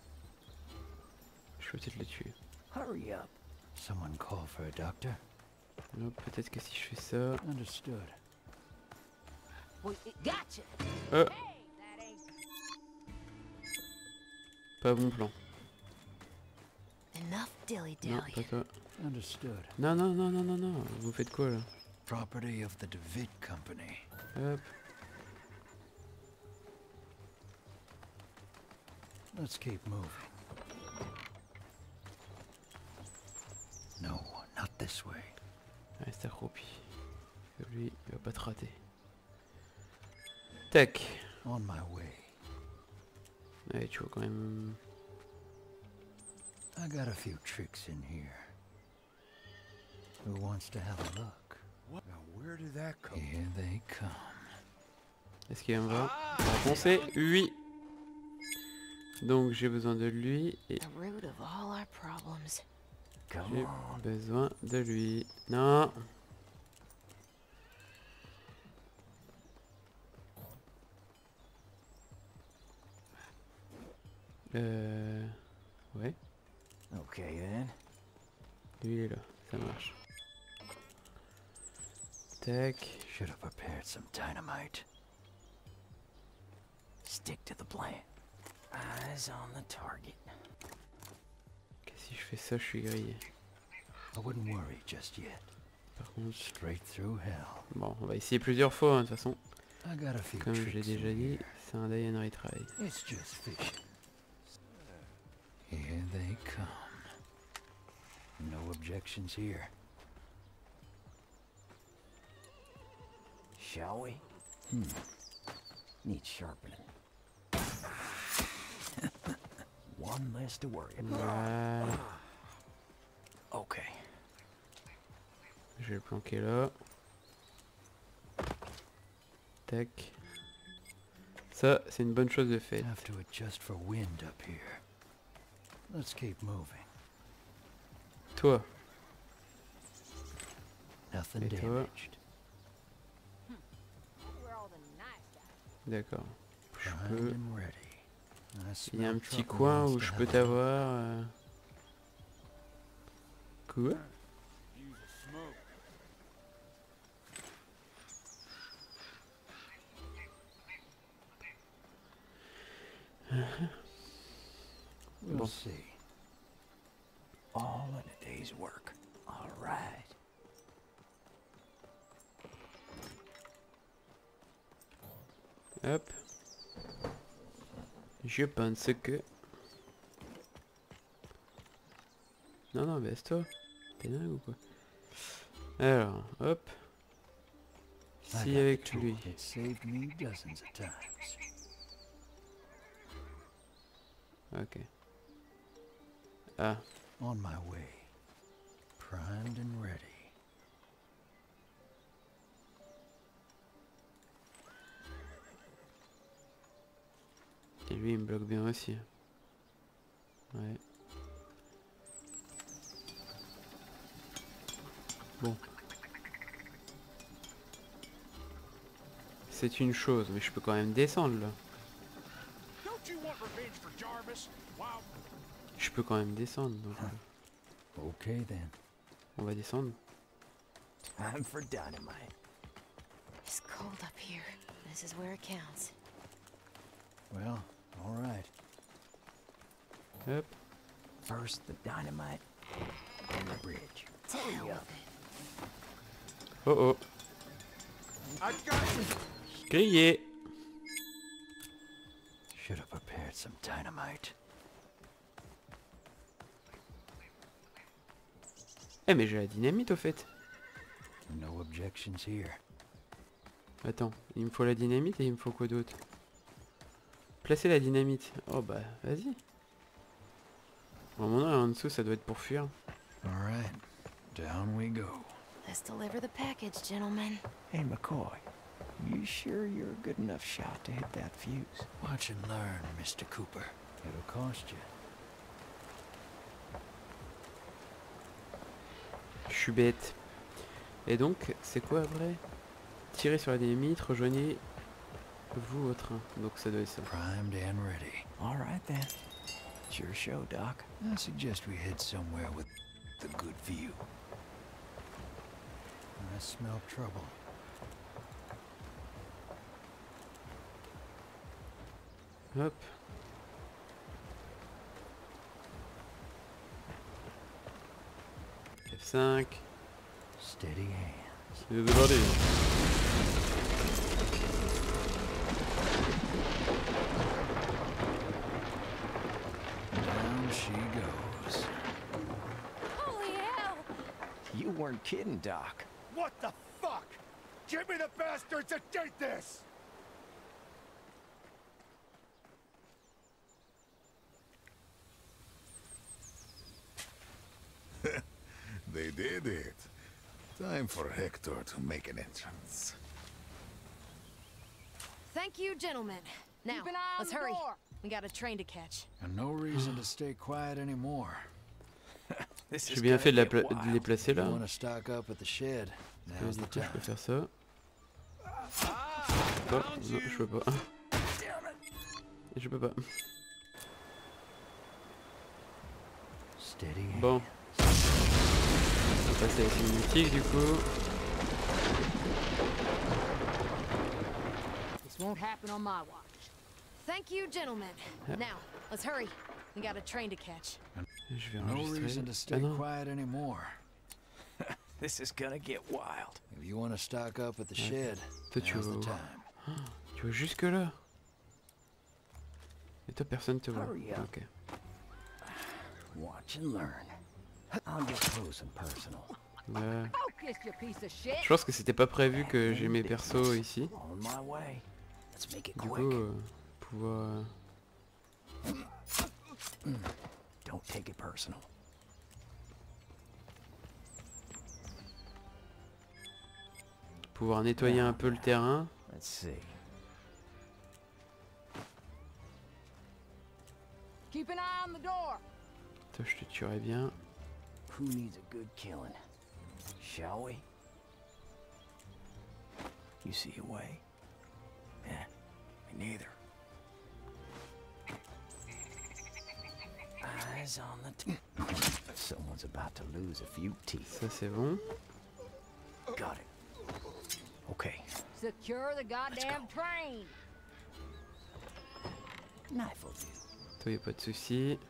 Speaker 1: Je peux peut-être le tuer.
Speaker 4: Hurry up. Someone call for a doctor.
Speaker 1: Hop, peut-être que si je fais ça...
Speaker 4: Understood.
Speaker 5: Gotcha.
Speaker 1: Euh, pas bon plan.
Speaker 2: Enough
Speaker 1: Non,
Speaker 2: dilly-dally.
Speaker 1: pas toi.
Speaker 4: Understood.
Speaker 1: Non, non, non, non, non, non. Vous faites quoi là?
Speaker 4: Property of the DeWitt Company.
Speaker 1: Hop.
Speaker 4: Let's keep moving. No, not this way.
Speaker 1: Reste accroupi. Lui, il va pas te rater. Tac.
Speaker 4: On my way.
Speaker 1: Ouais, tu vois quand même...
Speaker 4: I got a few tricks in here. Who wants to have a look?
Speaker 6: What? Now, where did that come
Speaker 4: Here they come.
Speaker 1: Est-ce qu'il va me voir? La réponse est oui. Donc j'ai besoin de lui et
Speaker 2: The root of all our problems.
Speaker 4: Come
Speaker 1: j'ai
Speaker 4: on.
Speaker 1: besoin de lui. Non. Euh... Ouais.
Speaker 4: Okay then.
Speaker 1: Lui il est là, ça marche. Tac.
Speaker 4: Should have prepared some dynamite. Stick to the plan. Eyes on the target.
Speaker 1: Okay, si je fais ça, je suis grillé.
Speaker 4: I wouldn't worry just yet.
Speaker 1: Par contre,
Speaker 4: Straight through hell.
Speaker 1: bon, on va essayer plusieurs fois, hein, de toute façon.
Speaker 4: I got a few
Speaker 1: Comme je l'ai
Speaker 4: tricks
Speaker 1: déjà
Speaker 4: in
Speaker 1: dit,
Speaker 4: here.
Speaker 1: c'est un die and retry.
Speaker 4: It's just fishing. Here they come. No objections here. Shall we? Hmm. Needs sharpening. One less to worry about.
Speaker 1: Voilà.
Speaker 4: Okay.
Speaker 1: Je vais le planquer là. Tac. Ça, c'est une bonne chose de fait.
Speaker 4: Have to adjust for wind up here. Let's keep moving.
Speaker 1: Toi,
Speaker 4: Nothing
Speaker 1: Et toi?
Speaker 4: damaged.
Speaker 5: We're all the nice guys.
Speaker 1: d'accord. Je
Speaker 4: Primed
Speaker 1: peux...
Speaker 4: and ready. I
Speaker 1: Il y a
Speaker 4: smell
Speaker 1: un petit
Speaker 4: trouble
Speaker 1: coin
Speaker 4: wants
Speaker 1: où
Speaker 4: to
Speaker 1: je
Speaker 4: have
Speaker 1: peux
Speaker 4: a
Speaker 1: t'avoir. Euh... Quoi?
Speaker 3: Use a smoke.
Speaker 4: We'll
Speaker 1: Bon.
Speaker 4: see. All in a day's work. All right.
Speaker 1: Hop. Je pense que... Non, non, baisse-toi. T'es dingue ou quoi? Alors, hop.
Speaker 4: I got
Speaker 1: Si
Speaker 4: the
Speaker 1: avec
Speaker 4: tool
Speaker 1: lui.
Speaker 4: that saved me dozens of times.
Speaker 1: Ok. Ah,
Speaker 4: On my way. Primed and ready.
Speaker 1: et lui il me bloque bien aussi. Ouais. Bon. C'est une chose, mais je peux quand même descendre là.
Speaker 3: Don't you want revenge for Jarvis? Wow.
Speaker 1: Je peux quand même descendre, donc euh,
Speaker 4: Okay then.
Speaker 1: on va descendre.
Speaker 4: Time for dynamite.
Speaker 2: It's cold up here. This is where it counts.
Speaker 4: Well, all right.
Speaker 1: Hop.
Speaker 4: First the dynamite, then the bridge.
Speaker 2: To hell with it.
Speaker 1: Oh oh.
Speaker 3: I got you.
Speaker 1: Grillé.
Speaker 4: Should have prepared some dynamite.
Speaker 1: Eh mais j'ai la dynamite au fait.
Speaker 4: No objections here.
Speaker 1: Attends, il me faut la dynamite et il me faut quoi d'autre? Placer la dynamite. Oh bah vas-y. À mon avis en dessous ça doit être pour fuir.
Speaker 4: All right, down we go.
Speaker 2: Let's deliver the package, gentlemen.
Speaker 4: Hey, McCoy, you sure you're a good enough shot to hit that fuse? Watch and learn, Mister Cooper. It'll cost you.
Speaker 1: Je suis bête. Et donc, c'est quoi après? Tirer sur la dynamite, rejoignez-vous au train. Donc ça doit être ça.
Speaker 4: Primed and ready. All right then. It's your show, Doc. I suggest we head somewhere with the good view. I smell trouble.
Speaker 1: Hop. F cinq.
Speaker 4: Steady hands.
Speaker 1: C'est parti.
Speaker 4: Down she goes.
Speaker 2: Holy hell!
Speaker 4: You weren't kidding, Doc.
Speaker 6: What the fuck? Give me the bastards that did this! They did it. Time for Hector to make an entrance.
Speaker 2: Thank you, gentlemen. Now,
Speaker 5: Keep an eye on
Speaker 2: let's
Speaker 5: the
Speaker 2: hurry.
Speaker 5: door.
Speaker 2: We got a train to catch.
Speaker 4: And no reason to stay quiet anymore.
Speaker 1: J'ai bien fait de, la pla- de les placer là.
Speaker 4: You want to stock up at the shed?
Speaker 1: Euh,
Speaker 4: Now's
Speaker 1: du
Speaker 4: the
Speaker 1: coup, je
Speaker 4: time.
Speaker 1: peux faire ça. Oh, non, je peux pas. Je peux pas.
Speaker 4: Steady.
Speaker 1: Bon. On va passer à la cinématique du coup.
Speaker 5: This won't happen on my watch. Thank you, gentlemen. Now, let's hurry. We got a train to catch.
Speaker 1: Je vais
Speaker 4: No reason
Speaker 1: enregistrer.
Speaker 4: to
Speaker 1: Ah
Speaker 4: stay
Speaker 1: non.
Speaker 4: quiet anymore.
Speaker 6: This is gonna get wild.
Speaker 4: If you want to stock up at the shed,
Speaker 1: Toi tu
Speaker 4: now's
Speaker 1: vas
Speaker 4: the
Speaker 1: où?
Speaker 4: time.
Speaker 1: Tu vas jusque là. Et toi personne te voit.
Speaker 7: Hurry up.
Speaker 1: Ok.
Speaker 7: Watch and learn. I'll get close and personal.
Speaker 1: Ouais.
Speaker 5: Focus, you piece of shit.
Speaker 1: Je pense que c'était pas prévu que j'ai mes persos ici.
Speaker 7: On my way. Let's make it
Speaker 1: Du coup,
Speaker 7: quick.
Speaker 1: euh, pouvoir... euh,
Speaker 7: Don't take it personal.
Speaker 1: pouvoir nettoyer un peu le terrain.
Speaker 7: Let's see.
Speaker 5: Keep an eye on the door.
Speaker 1: Toi je te tuerais bien.
Speaker 7: Who needs a good killing? Shall we? You see a way? Yeah, me neither. Eyes on the t Someone's about to lose a few teeth.
Speaker 1: Ça c'est bon.
Speaker 7: Got it. Okay,
Speaker 5: Secure the goddamn train.
Speaker 7: knife will do.
Speaker 1: Toi y'a pas de soucis.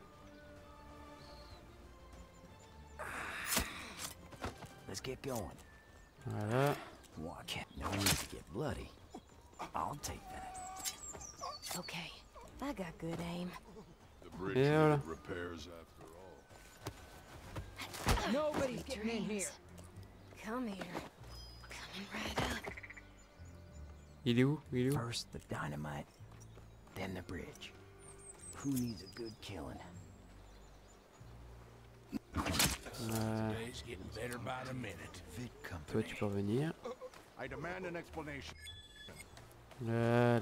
Speaker 7: Let's get going.
Speaker 1: Voilà.
Speaker 7: Watch. No need to get bloody. I'll take that.
Speaker 2: Okay, I got good aim.
Speaker 1: Et voilà.
Speaker 5: Nobody's getting in here.
Speaker 2: Come here. Coming right up.
Speaker 1: Il est où? Il est où?
Speaker 7: First the dynamite, then the bridge. Who needs a good killing?
Speaker 1: Euh,
Speaker 3: Today's getting better by the minute.
Speaker 4: Fit
Speaker 1: toi
Speaker 4: company.
Speaker 1: tu peux revenir.
Speaker 6: I demand an explanation.
Speaker 1: Voilà.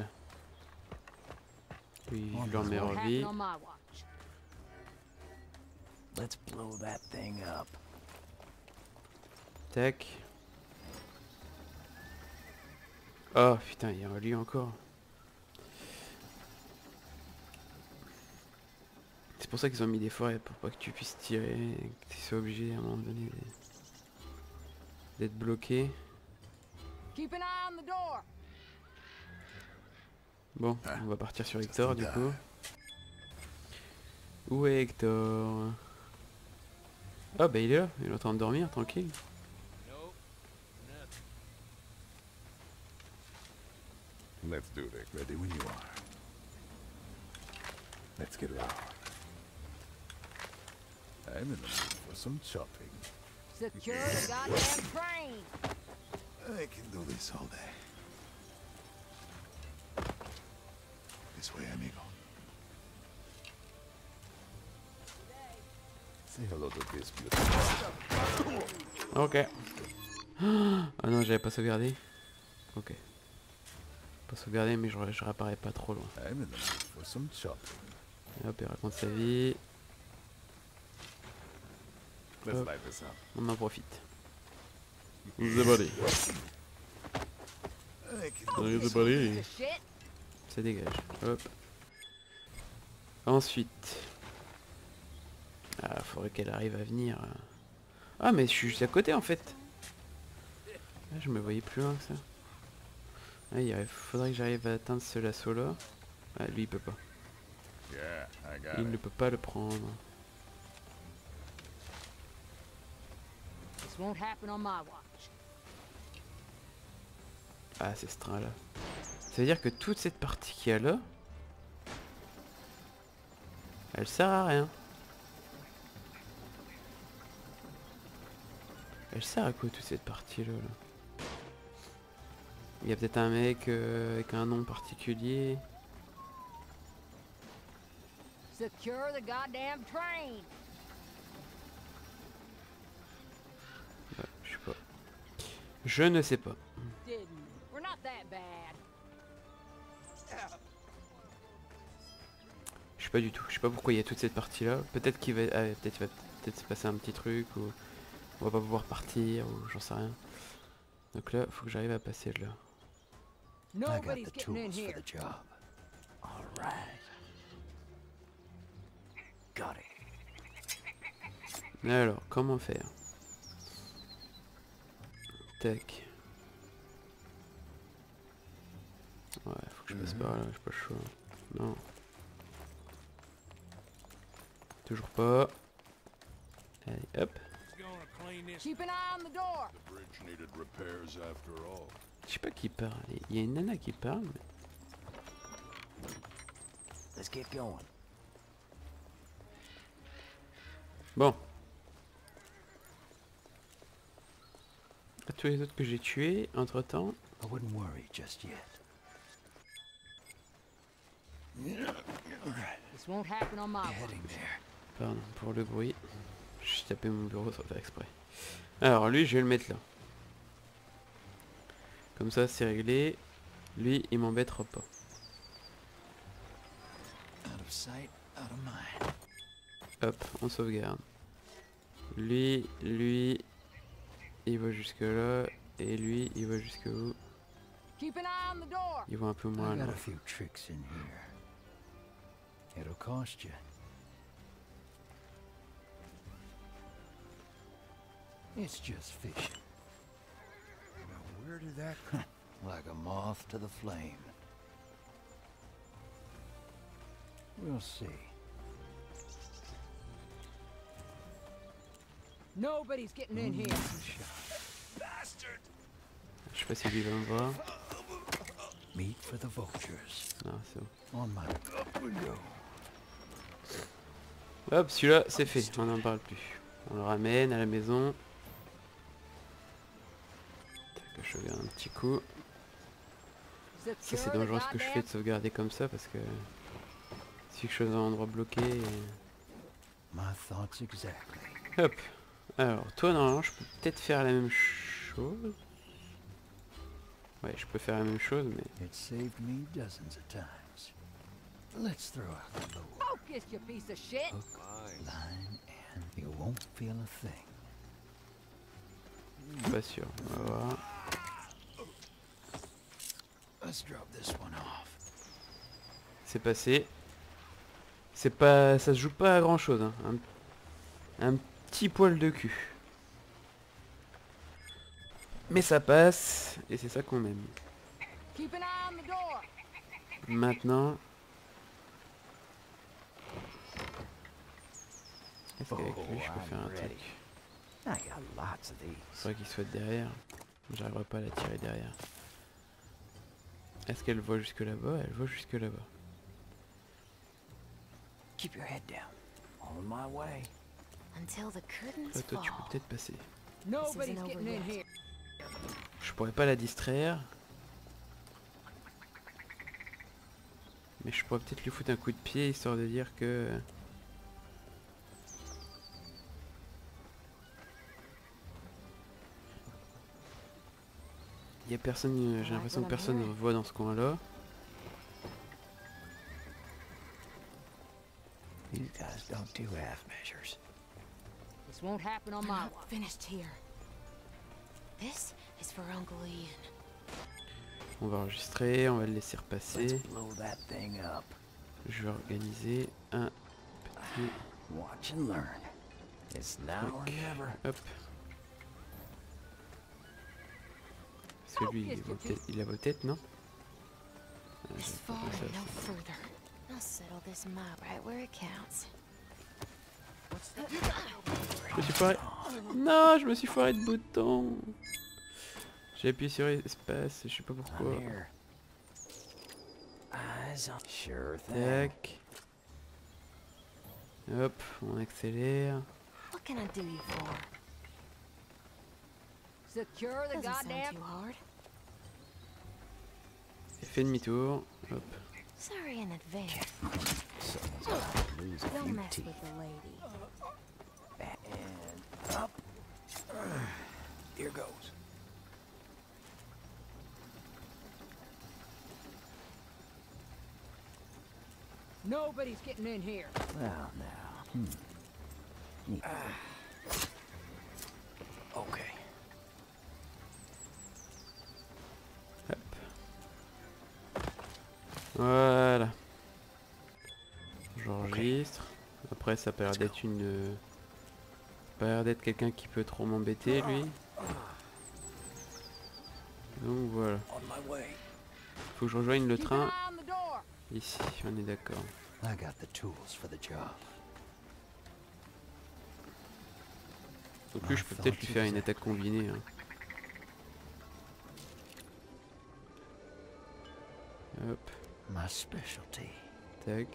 Speaker 1: Oui, je leur mets
Speaker 5: Won't
Speaker 1: revie.
Speaker 5: happen on my watch.
Speaker 7: Let's blow that thing up.
Speaker 1: Tac. Oh putain, il y a lui encore. C'est pour ça qu'ils ont mis des forêts, pour pas que tu puisses tirer et que tu sois obligé à un moment donné d'être bloqué.
Speaker 5: Keep an eye on the door.
Speaker 1: Bon, on va partir sur Hector du coup. Où est Hector? Ah bah il est là, il est en train de dormir, tranquille.
Speaker 3: Nope, nothing.
Speaker 6: Let's do this. Ready when you are. Let's get rolling. I'm in the mood for some chopping.
Speaker 5: Secure the goddamn train.
Speaker 6: I can do this all day. This way, amigo. Say hello to this beautiful.
Speaker 1: Ok. Ah non, j'avais pas sauvegardé. Ok. Pas sauvegardé, mais je, je réapparais pas trop loin.
Speaker 6: I'm in the mood for some chopping.
Speaker 1: Et hop, il raconte sa vie.
Speaker 6: Let's
Speaker 1: Hop.
Speaker 6: light this up.
Speaker 1: On en profite. The body.
Speaker 6: I can do
Speaker 1: The body.
Speaker 5: Piece of shit.
Speaker 1: Ça dégage. Hop. Ensuite. Ah, faudrait qu'elle arrive à venir. Ah, mais je suis juste à côté en fait. Ah, je me voyais plus loin que ça. Ah, il arrive- faudrait que j'arrive à atteindre ce lasso là. Ah, lui il peut pas.
Speaker 6: Yeah, I got
Speaker 1: Il
Speaker 6: it.
Speaker 1: ne peut pas le prendre.
Speaker 5: This won't happen on my watch.
Speaker 1: Ah, c'est ce train là. Ça veut dire que toute cette partie qu'il y a là, elle sert à rien. Elle sert à quoi toute cette partie là, là Il y a peut-être un mec euh, avec un nom particulier.
Speaker 5: Secure the goddamn train.
Speaker 1: Ouais, je sais pas. Je ne sais pas.
Speaker 5: Didn't. We're not that bad.
Speaker 1: Je sais pas du tout. Je sais pas pourquoi il y a toute cette partie là. Peut-être qu'il va, ah, peut-être il va peut-être se passer un petit truc ou on va pas pouvoir partir ou j'en sais rien. Donc là, faut que j'arrive à passer de là.
Speaker 4: I got
Speaker 5: Nobody's
Speaker 4: the
Speaker 5: getting in
Speaker 4: tools for
Speaker 5: here.
Speaker 4: the job.
Speaker 7: All right. Got it.
Speaker 1: Alors, comment faire? Tac. Ouais, faut que je passe par là, j'ai pas le choix. Non. Toujours pas. Allez, hop.
Speaker 5: Keep an eye on the door.
Speaker 8: The bridge needed repairs after all.
Speaker 1: Je sais pas qui parle. Il y a une nana qui parle. Mais...
Speaker 7: Let's get going.
Speaker 1: Bon. À tous les autres que j'ai tués, entre temps.
Speaker 4: I wouldn't worry just yet.
Speaker 5: This won't happen on my watch.
Speaker 4: Heading there.
Speaker 1: Pardon pour le bruit. J'ai tapé mon bureau sans faire exprès. Alors lui, je vais le mettre là. Comme ça, c'est réglé. Lui, il m'embêtera pas.
Speaker 4: Out of sight, out of mind.
Speaker 1: Hop, on sauvegarde. Lui, lui, il va jusque là. Et lui, il va jusque où?
Speaker 5: Keep an eye on the door.
Speaker 1: Il va un peu moins
Speaker 4: I got
Speaker 1: là.
Speaker 4: a few tricks in here. It'll cost you. It's just fishing.
Speaker 6: Now, where did that come?
Speaker 4: Like a moth to the flame. We'll see.
Speaker 5: Nobody's getting in here.
Speaker 6: Bastard!
Speaker 1: Je sais pas si lui va me voir.
Speaker 4: Meat for the vultures.
Speaker 1: Non, c'est bon.
Speaker 4: On my up we go.
Speaker 1: Hop, celui-là, c'est fait. On n'en parle plus. On le ramène à la maison. Tac, je regarde un petit coup. Ça, c'est dangereux ce que je fais de sauvegarder comme ça parce que si je suis dans un endroit bloqué. Et...
Speaker 4: My thoughts exactly.
Speaker 1: Hop. Alors, toi, normalement, je peux peut-être faire la même chose. Ouais, je peux faire la même chose, mais...
Speaker 4: It saved me dozens of times. Let's throw out the load.
Speaker 5: Focus, you piece of shit.
Speaker 4: Hook, line, and you won't feel a thing.
Speaker 1: Pas sûr. On va voir.
Speaker 4: Let's drop this one off.
Speaker 1: C'est passé. C'est pas... Ça se joue pas à grand chose. Hein. Un... un petit poil de cul. Mais ça passe. Et c'est ça qu'on aime.
Speaker 5: Keep an eye on the door.
Speaker 1: Maintenant... Est-ce qu'avec
Speaker 7: Oh,
Speaker 1: lui je peux
Speaker 7: I'm
Speaker 1: faire un
Speaker 7: ready.
Speaker 1: truc?
Speaker 7: I got lots of these.
Speaker 1: Faudrait qu'il soit derrière. J'arriverai pas à la tirer derrière. Est-ce qu'elle voit jusque là-bas? Elle voit jusque là-bas.
Speaker 7: Keep your head down. On my way.
Speaker 2: Until the curtains
Speaker 1: Toi, toi, tu peux
Speaker 2: fall.
Speaker 1: peut-être passer.
Speaker 5: Nobody's
Speaker 2: isn't
Speaker 5: getting
Speaker 2: over
Speaker 5: in
Speaker 2: yet.
Speaker 5: here.
Speaker 1: Je pourrais pas la distraire. Mais je pourrais peut-être lui foutre un coup de pied histoire de dire que... Il y a personne, j'ai l'impression que personne ne voit dans ce coin-là.
Speaker 7: These guys don't do half measures.
Speaker 5: This won't happen on
Speaker 2: I'm
Speaker 5: my
Speaker 2: not
Speaker 5: watch.
Speaker 2: finished here. This is for Uncle Ian.
Speaker 1: On va enregistrer, on va le laisser repasser.
Speaker 7: Let's blow that thing up.
Speaker 1: Je vais organiser un petit...
Speaker 7: Watch and learn. It's now or
Speaker 1: truc.
Speaker 7: never.
Speaker 1: Hop. Parce que lui, il, voit peut-être- il la voit peut-être, non? Ah,
Speaker 2: This
Speaker 1: j'avais pas
Speaker 2: far
Speaker 1: pensé à
Speaker 2: and no
Speaker 1: ça.
Speaker 2: further. I'll settle this mob right where it counts.
Speaker 1: Je me suis foiré. Non, je me suis foiré de bouton. J'ai appuyé sur espace, je sais pas pourquoi.
Speaker 7: I'm here. Eyes on. Sure thing.
Speaker 1: Tac. Hop, on accélère.
Speaker 2: What can I do you for?
Speaker 5: Secure the
Speaker 2: Doesn't sound
Speaker 5: goddamn.
Speaker 2: too hard.
Speaker 1: Et fait demi-tour. Hop.
Speaker 2: Sorry in advance.
Speaker 7: Someone's gonna lose a
Speaker 2: Don't
Speaker 7: few
Speaker 2: mess
Speaker 7: teeth.
Speaker 2: with the lady.
Speaker 7: And up. Here goes.
Speaker 5: Nobody's getting in here.
Speaker 7: Well, now. Hmm. Neat. Okay.
Speaker 1: Voilà. J'enregistre. Après, ça a l'air d'être une... Pas l'air d'être quelqu'un qui peut trop m'embêter lui. Donc voilà. Faut que je rejoigne le train. Ici, on est d'accord.
Speaker 4: I got the tools for the job.
Speaker 1: Donc lui, je peux peut-être lui faire une attaque combinée. Hein. Hop.
Speaker 4: My specialty.
Speaker 1: Tac.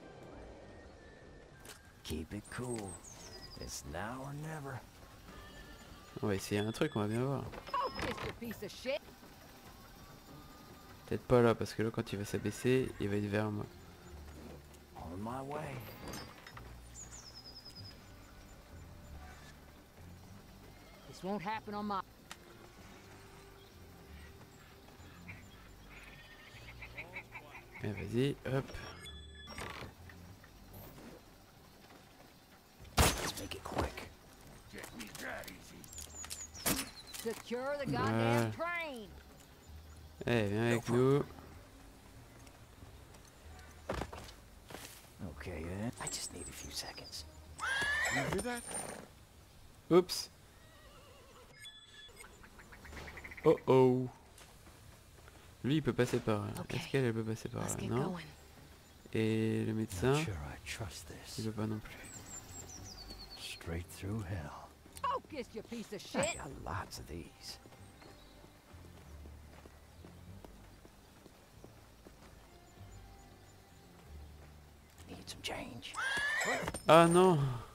Speaker 7: Keep it cool. It's now or never.
Speaker 1: On va essayer un truc, on va bien voir. Peut-être pas là, parce que là, quand il va s'abaisser, il va être vers moi.
Speaker 7: On my way.
Speaker 5: This won't happen on my...
Speaker 1: Eh, vas-y, hop.
Speaker 7: Make it quick.
Speaker 5: Secure the goddamn train.
Speaker 1: Eh, viens avec nous.
Speaker 7: Okay, then. I just need a few seconds.
Speaker 8: You hear that?
Speaker 1: Oups. Oh oh. Lui, il peut passer par là.
Speaker 2: Okay.
Speaker 1: Est-ce qu'elle elle peut passer par
Speaker 2: Let's
Speaker 1: là?
Speaker 2: get
Speaker 1: Non.
Speaker 2: going.
Speaker 1: Et le médecin,
Speaker 4: Not sure I trust this.
Speaker 1: il peut pas non plus.
Speaker 4: Straight through hell.
Speaker 5: Focus, you piece of
Speaker 7: I
Speaker 5: shit.
Speaker 7: got lots of these. Need some change.
Speaker 1: Ah non.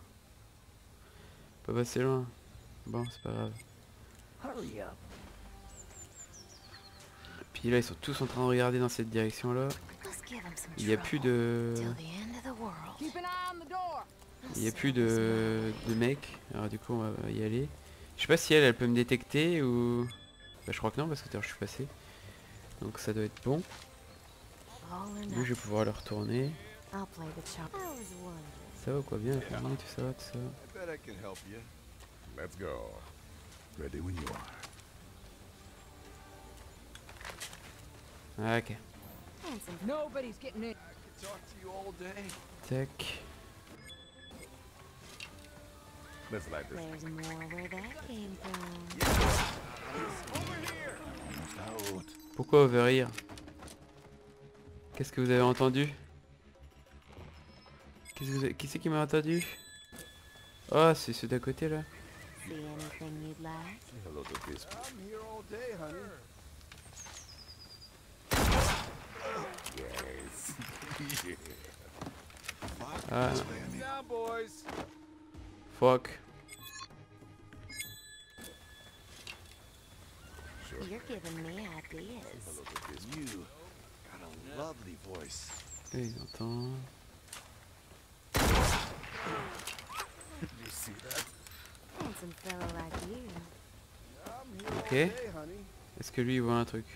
Speaker 1: Pas passer loin. Bon, c'est pas grave.
Speaker 7: Hurry up.
Speaker 1: Puis là, ils sont tous en train de regarder dans cette direction-là.
Speaker 2: Let's give him some
Speaker 1: Il y a plus
Speaker 2: trouble
Speaker 1: de...
Speaker 2: till the end of the world.
Speaker 5: Keep an eye on the door.
Speaker 1: Il y a plus de... de mecs. Alors du coup, on va y aller. Je sais pas si elle, elle peut me détecter ou... Bah je crois que non, parce que tout à l'heure, je suis passé. Donc ça doit être bon.
Speaker 2: All or
Speaker 1: Lui, je
Speaker 2: nothing.
Speaker 1: vais pouvoir le retourner.
Speaker 2: I'll play the chop. I was wondering.
Speaker 1: Ça va quoi, bien la famille, tout ça, tout ça.
Speaker 8: I bet I can help you. Let's go. Ready when you are.
Speaker 1: Ah, ok.
Speaker 2: Handsome.
Speaker 5: Nobody's getting in.
Speaker 8: Talk to you all day.
Speaker 1: Tac.
Speaker 8: Let's light this.
Speaker 2: There's more where that came from.
Speaker 8: Over here. Almost out.
Speaker 1: Pourquoi overhear? Qu'est-ce que vous avez entendu? Qu'est-ce que vous avez... Qui c'est qui m'a entendu? Oh, c'est ceux d'à côté là.
Speaker 2: See anything you'd like?
Speaker 8: Say hello to this.
Speaker 6: I'm here all day, honey.
Speaker 8: Yes. Yeah.
Speaker 1: Ah,
Speaker 6: Down, boys.
Speaker 1: fuck.
Speaker 8: Sure.
Speaker 2: You're giving me ideas.
Speaker 8: Hello to this.
Speaker 6: You got a lovely voice.
Speaker 1: Et ils entendent.
Speaker 8: You see that?
Speaker 2: Handsome fellow like you.
Speaker 6: I'm here all
Speaker 1: Ok.
Speaker 6: day, honey.
Speaker 1: Est-ce que lui il voit un truc?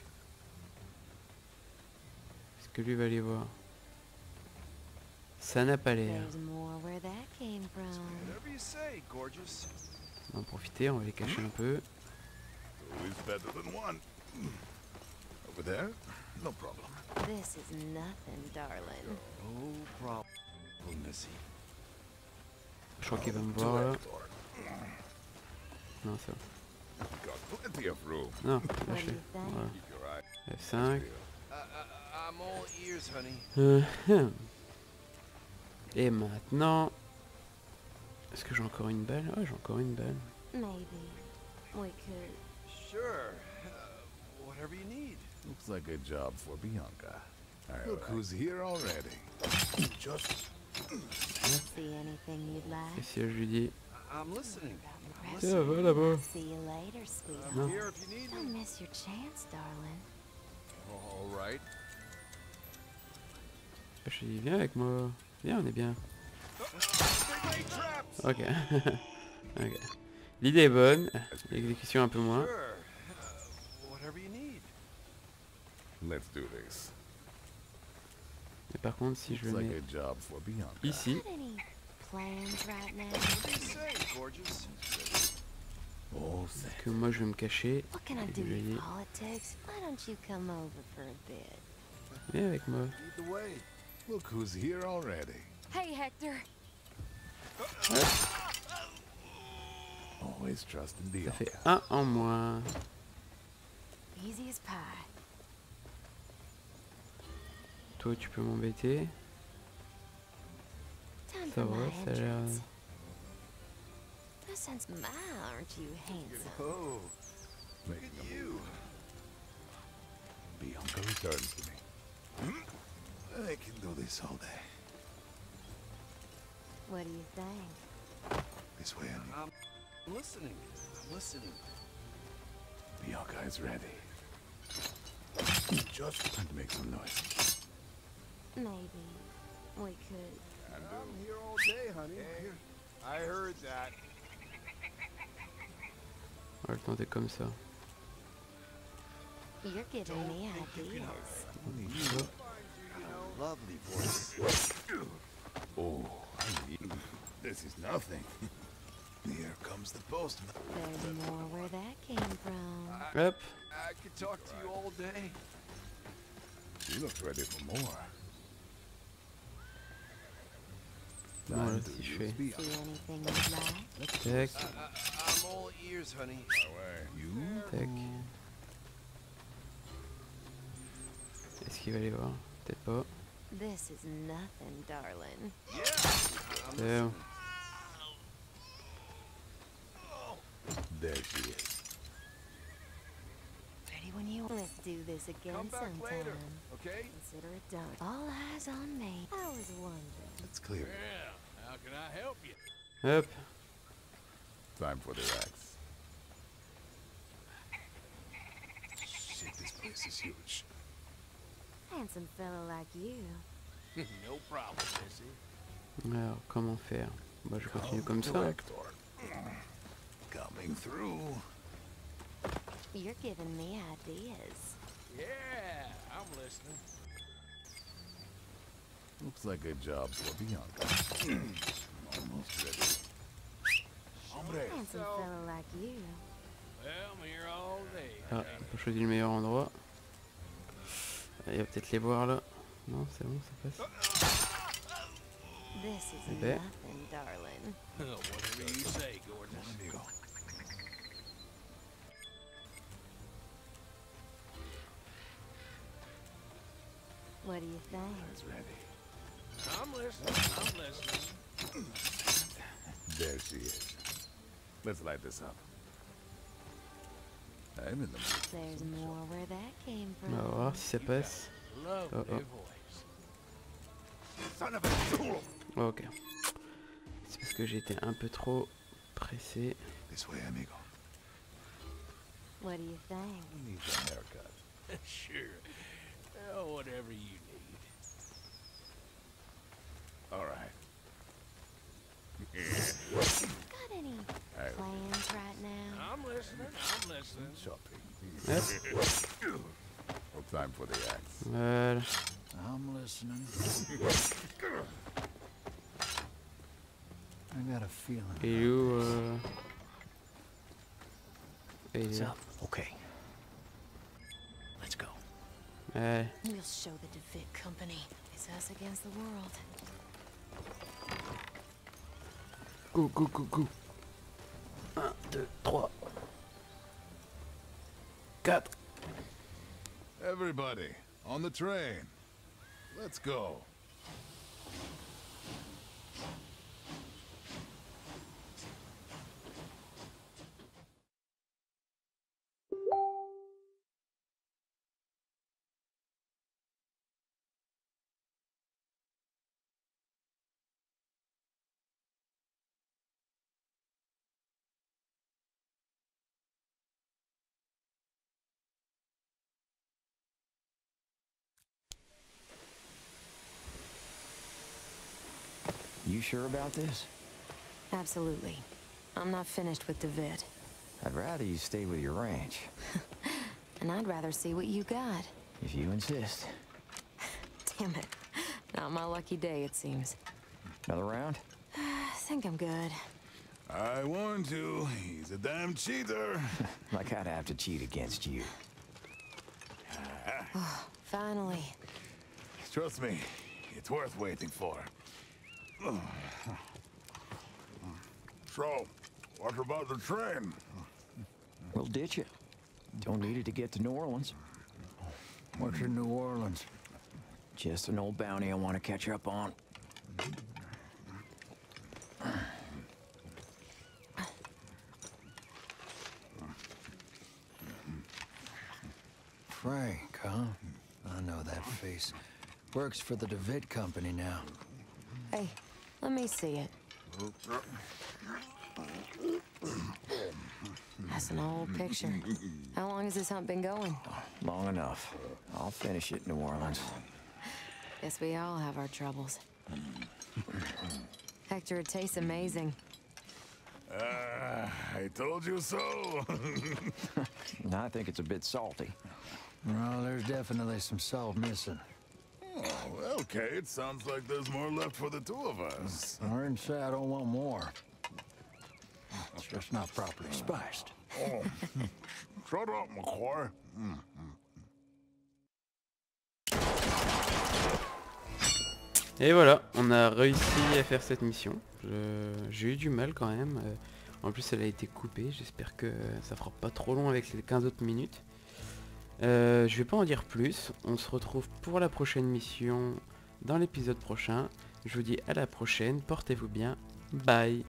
Speaker 1: Est-ce que lui va aller voir? Ça n'a pas l'air.
Speaker 2: There's more where that came from.
Speaker 6: Whatever you say, gorgeous.
Speaker 1: On va en profiter, on va les cacher un peu.
Speaker 8: Two is better than one. Over there? No problem.
Speaker 2: This is nothing, darling.
Speaker 6: No problem, Missy.
Speaker 1: Je crois qu'il va me
Speaker 8: To
Speaker 1: voir là.
Speaker 8: that door.
Speaker 1: Non, ça va.
Speaker 8: Got plenty of room.
Speaker 1: Non,
Speaker 2: What do
Speaker 1: lâchez.
Speaker 2: you think?
Speaker 1: Voilà.
Speaker 8: Keep your eye
Speaker 1: F cinq.
Speaker 8: clear.
Speaker 6: Uh, uh, I'm all ears, honey.
Speaker 1: Euh, hum. Et maintenant... Est-ce que j'ai encore une balle? Ouais, j'ai encore une balle.
Speaker 2: Maybe we could.
Speaker 6: Sure. Uh, whatever you need.
Speaker 8: Looks like a job for Bianca. Look who's here already. Just
Speaker 2: See anything you'd like?
Speaker 1: Et si je lui dis...
Speaker 6: I'm listening.
Speaker 1: Tiens, va là-bas.
Speaker 2: See you later, sweetheart.
Speaker 1: Non.
Speaker 6: Here if you need
Speaker 2: Don't
Speaker 6: me.
Speaker 2: miss your chance, darling.
Speaker 6: All right.
Speaker 1: Je lui dis, viens avec moi. Viens, on est bien.
Speaker 6: Big traps.
Speaker 1: Ok. Ok. L'idée est bonne. L'exécution un peu moins.
Speaker 6: Sure. Uh, whatever you need.
Speaker 8: let's do this.
Speaker 1: Mais par contre, si je
Speaker 8: Looks
Speaker 1: le
Speaker 8: like
Speaker 1: mets
Speaker 8: a job for Bianca.
Speaker 1: ici...
Speaker 2: Got any plans right now?
Speaker 6: What do you say, gorgeous?
Speaker 8: All set.
Speaker 1: Que moi je vais me cacher.
Speaker 2: What can I
Speaker 1: Et
Speaker 2: do
Speaker 1: je lui
Speaker 2: with
Speaker 1: dis,
Speaker 2: politics? Why don't you come over for a bit?
Speaker 1: viens avec moi.
Speaker 6: Lead the way.
Speaker 8: Look who's here already.
Speaker 5: Hey, Hector.
Speaker 8: Always trust in
Speaker 1: Ça fait
Speaker 8: Bianca.
Speaker 1: un en moins.
Speaker 2: Easy as pie.
Speaker 1: Toi, tu peux m'embêter.
Speaker 2: Time
Speaker 1: Ça
Speaker 2: for
Speaker 1: va,
Speaker 2: my
Speaker 1: ça a l'air...
Speaker 2: entrance. Listen, my, aren't you handsome?
Speaker 6: Oh,
Speaker 8: Making a move. Bianca returns to me.
Speaker 6: I can do this all day.
Speaker 2: What do you think?
Speaker 6: This way, amigo.
Speaker 3: I'm listening. I'm listening.
Speaker 8: Bianca is ready.
Speaker 6: Just
Speaker 8: And make some noise.
Speaker 2: Maybe we could.
Speaker 6: I'm here all day, honey. Here. I heard that.
Speaker 1: On va le tenter comme ça.
Speaker 2: You're giving me ideas.
Speaker 6: Lovely voice.
Speaker 8: Oh, I need... This is nothing.
Speaker 6: Here comes the postman.
Speaker 2: There's more where that came from.
Speaker 1: Hop.
Speaker 6: I could talk to you all day.
Speaker 8: She looks ready for more.
Speaker 1: Bon, là,
Speaker 8: Time
Speaker 1: si
Speaker 8: to
Speaker 1: je
Speaker 8: use
Speaker 1: fais...
Speaker 8: Bianca.
Speaker 2: See anything you'd like?
Speaker 1: Tac,
Speaker 6: I'm all ears, honey.
Speaker 8: Away. You?
Speaker 1: tac. Est-ce qu'il va les voir? Peut-être pas.
Speaker 2: This is nothing, darling.
Speaker 1: C'est bon.
Speaker 8: There she is.
Speaker 2: Ready when you. Let's do this again
Speaker 6: Come back
Speaker 2: sometime.
Speaker 6: later, okay?
Speaker 2: Consider it done. All eyes on me. I was wondering.
Speaker 8: Let's clear it.
Speaker 3: Yeah, how can I help you?
Speaker 1: Hop.
Speaker 8: Time for the axe.
Speaker 6: Shit, this place is huge.
Speaker 2: Handsome fellow like you.
Speaker 3: No problem, Missy.
Speaker 1: Alors, comment faire? Bah, je continue comme ça.
Speaker 8: Director. Coming through.
Speaker 2: You're giving me ideas.
Speaker 3: Yeah, I'm listening.
Speaker 8: Looks like a job for Bianca. Almost ready. Hombre.
Speaker 2: Handsome fellow like you.
Speaker 3: Well, I'm here all day.
Speaker 1: Ah, j'ai pas choisi le meilleur endroit. Il va peut-être les voir là. Non, c'est bon, ça passe.
Speaker 2: This is
Speaker 1: I bet.
Speaker 2: nothing, darling.
Speaker 3: Whatever you say, Gordon.
Speaker 6: Amigo.
Speaker 2: What do you think?
Speaker 8: Is ready.
Speaker 3: I'm listening. I'm listening.
Speaker 8: There she is. Let's light this up. I'm in the mood.
Speaker 2: There's more where that came
Speaker 1: On va
Speaker 2: from.
Speaker 1: voir si ça passe.
Speaker 3: Lovely
Speaker 1: Oh, oh.
Speaker 3: voice.
Speaker 6: Son of a fool.
Speaker 1: Oh, ok. C'est parce que j'ai été un peu trop pressé.
Speaker 6: This way, amigo.
Speaker 2: What do you think?
Speaker 8: He needs a haircut.
Speaker 3: Sure. Oh, whatever you need.
Speaker 8: All right.
Speaker 2: Got any
Speaker 8: Hey,
Speaker 2: plans right now?
Speaker 3: I'm listening. I'm listening.
Speaker 8: shopping.
Speaker 1: Hop.
Speaker 8: No time for the axe.
Speaker 1: Voilà.
Speaker 4: I'm listening. I got a feeling.
Speaker 1: Et où euh... Et
Speaker 7: What's
Speaker 1: là.
Speaker 7: up? Okay. Let's go.
Speaker 1: Allez.
Speaker 2: We'll show the DeVitt Company. It's us against the world.
Speaker 1: Go, go, go, go. un, deux, trois. quatre.
Speaker 8: Everybody, on the train. Let's go.
Speaker 7: You sure about this?
Speaker 2: Absolutely. I'm not finished with DeVitt.
Speaker 7: I'd rather you stay with your ranch,
Speaker 2: And I'd rather see what you got.
Speaker 7: if you insist.
Speaker 2: Damn it. Not my lucky day, it seems.
Speaker 7: Another round?
Speaker 2: I think I'm good.
Speaker 8: I warned you, he's a damn cheater.
Speaker 7: Like I'd have to cheat against you.
Speaker 2: Finally.
Speaker 8: Trust me, it's worth waiting for.
Speaker 6: So,
Speaker 8: What about the train?
Speaker 7: We'll ditch it. Don't need it to get to New Orleans.
Speaker 4: What's in New Orleans?
Speaker 7: Just an old bounty I want to catch up on.
Speaker 4: Frank, huh? I know that face. Works for the DeWitt Company now.
Speaker 2: Hey, let me see it. That's an old picture. How long has this hunt been going?
Speaker 7: Long enough. I'll finish it in New Orleans.
Speaker 2: Guess we all have our troubles. Hector, it tastes amazing.
Speaker 8: Uh, I told you so.
Speaker 7: I think it's a bit salty.
Speaker 4: Well, there's definitely some salt missing.
Speaker 8: Oh, okay, it sounds like there's more left for the two of us.
Speaker 4: I didn't say I don't want more. It's just not properly spiced.
Speaker 8: Oh. Shut up, McCoy. Mm.
Speaker 1: Et voilà, on a réussi à faire cette mission. Je- J'ai eu du mal quand même. Euh, En plus elle a été coupée, j'espère que ça fera pas trop long avec les quinze autres minutes. Euh, je vais pas en dire plus, on se retrouve pour la prochaine mission dans l'épisode prochain. Je vous dis à la prochaine, portez-vous bien, bye.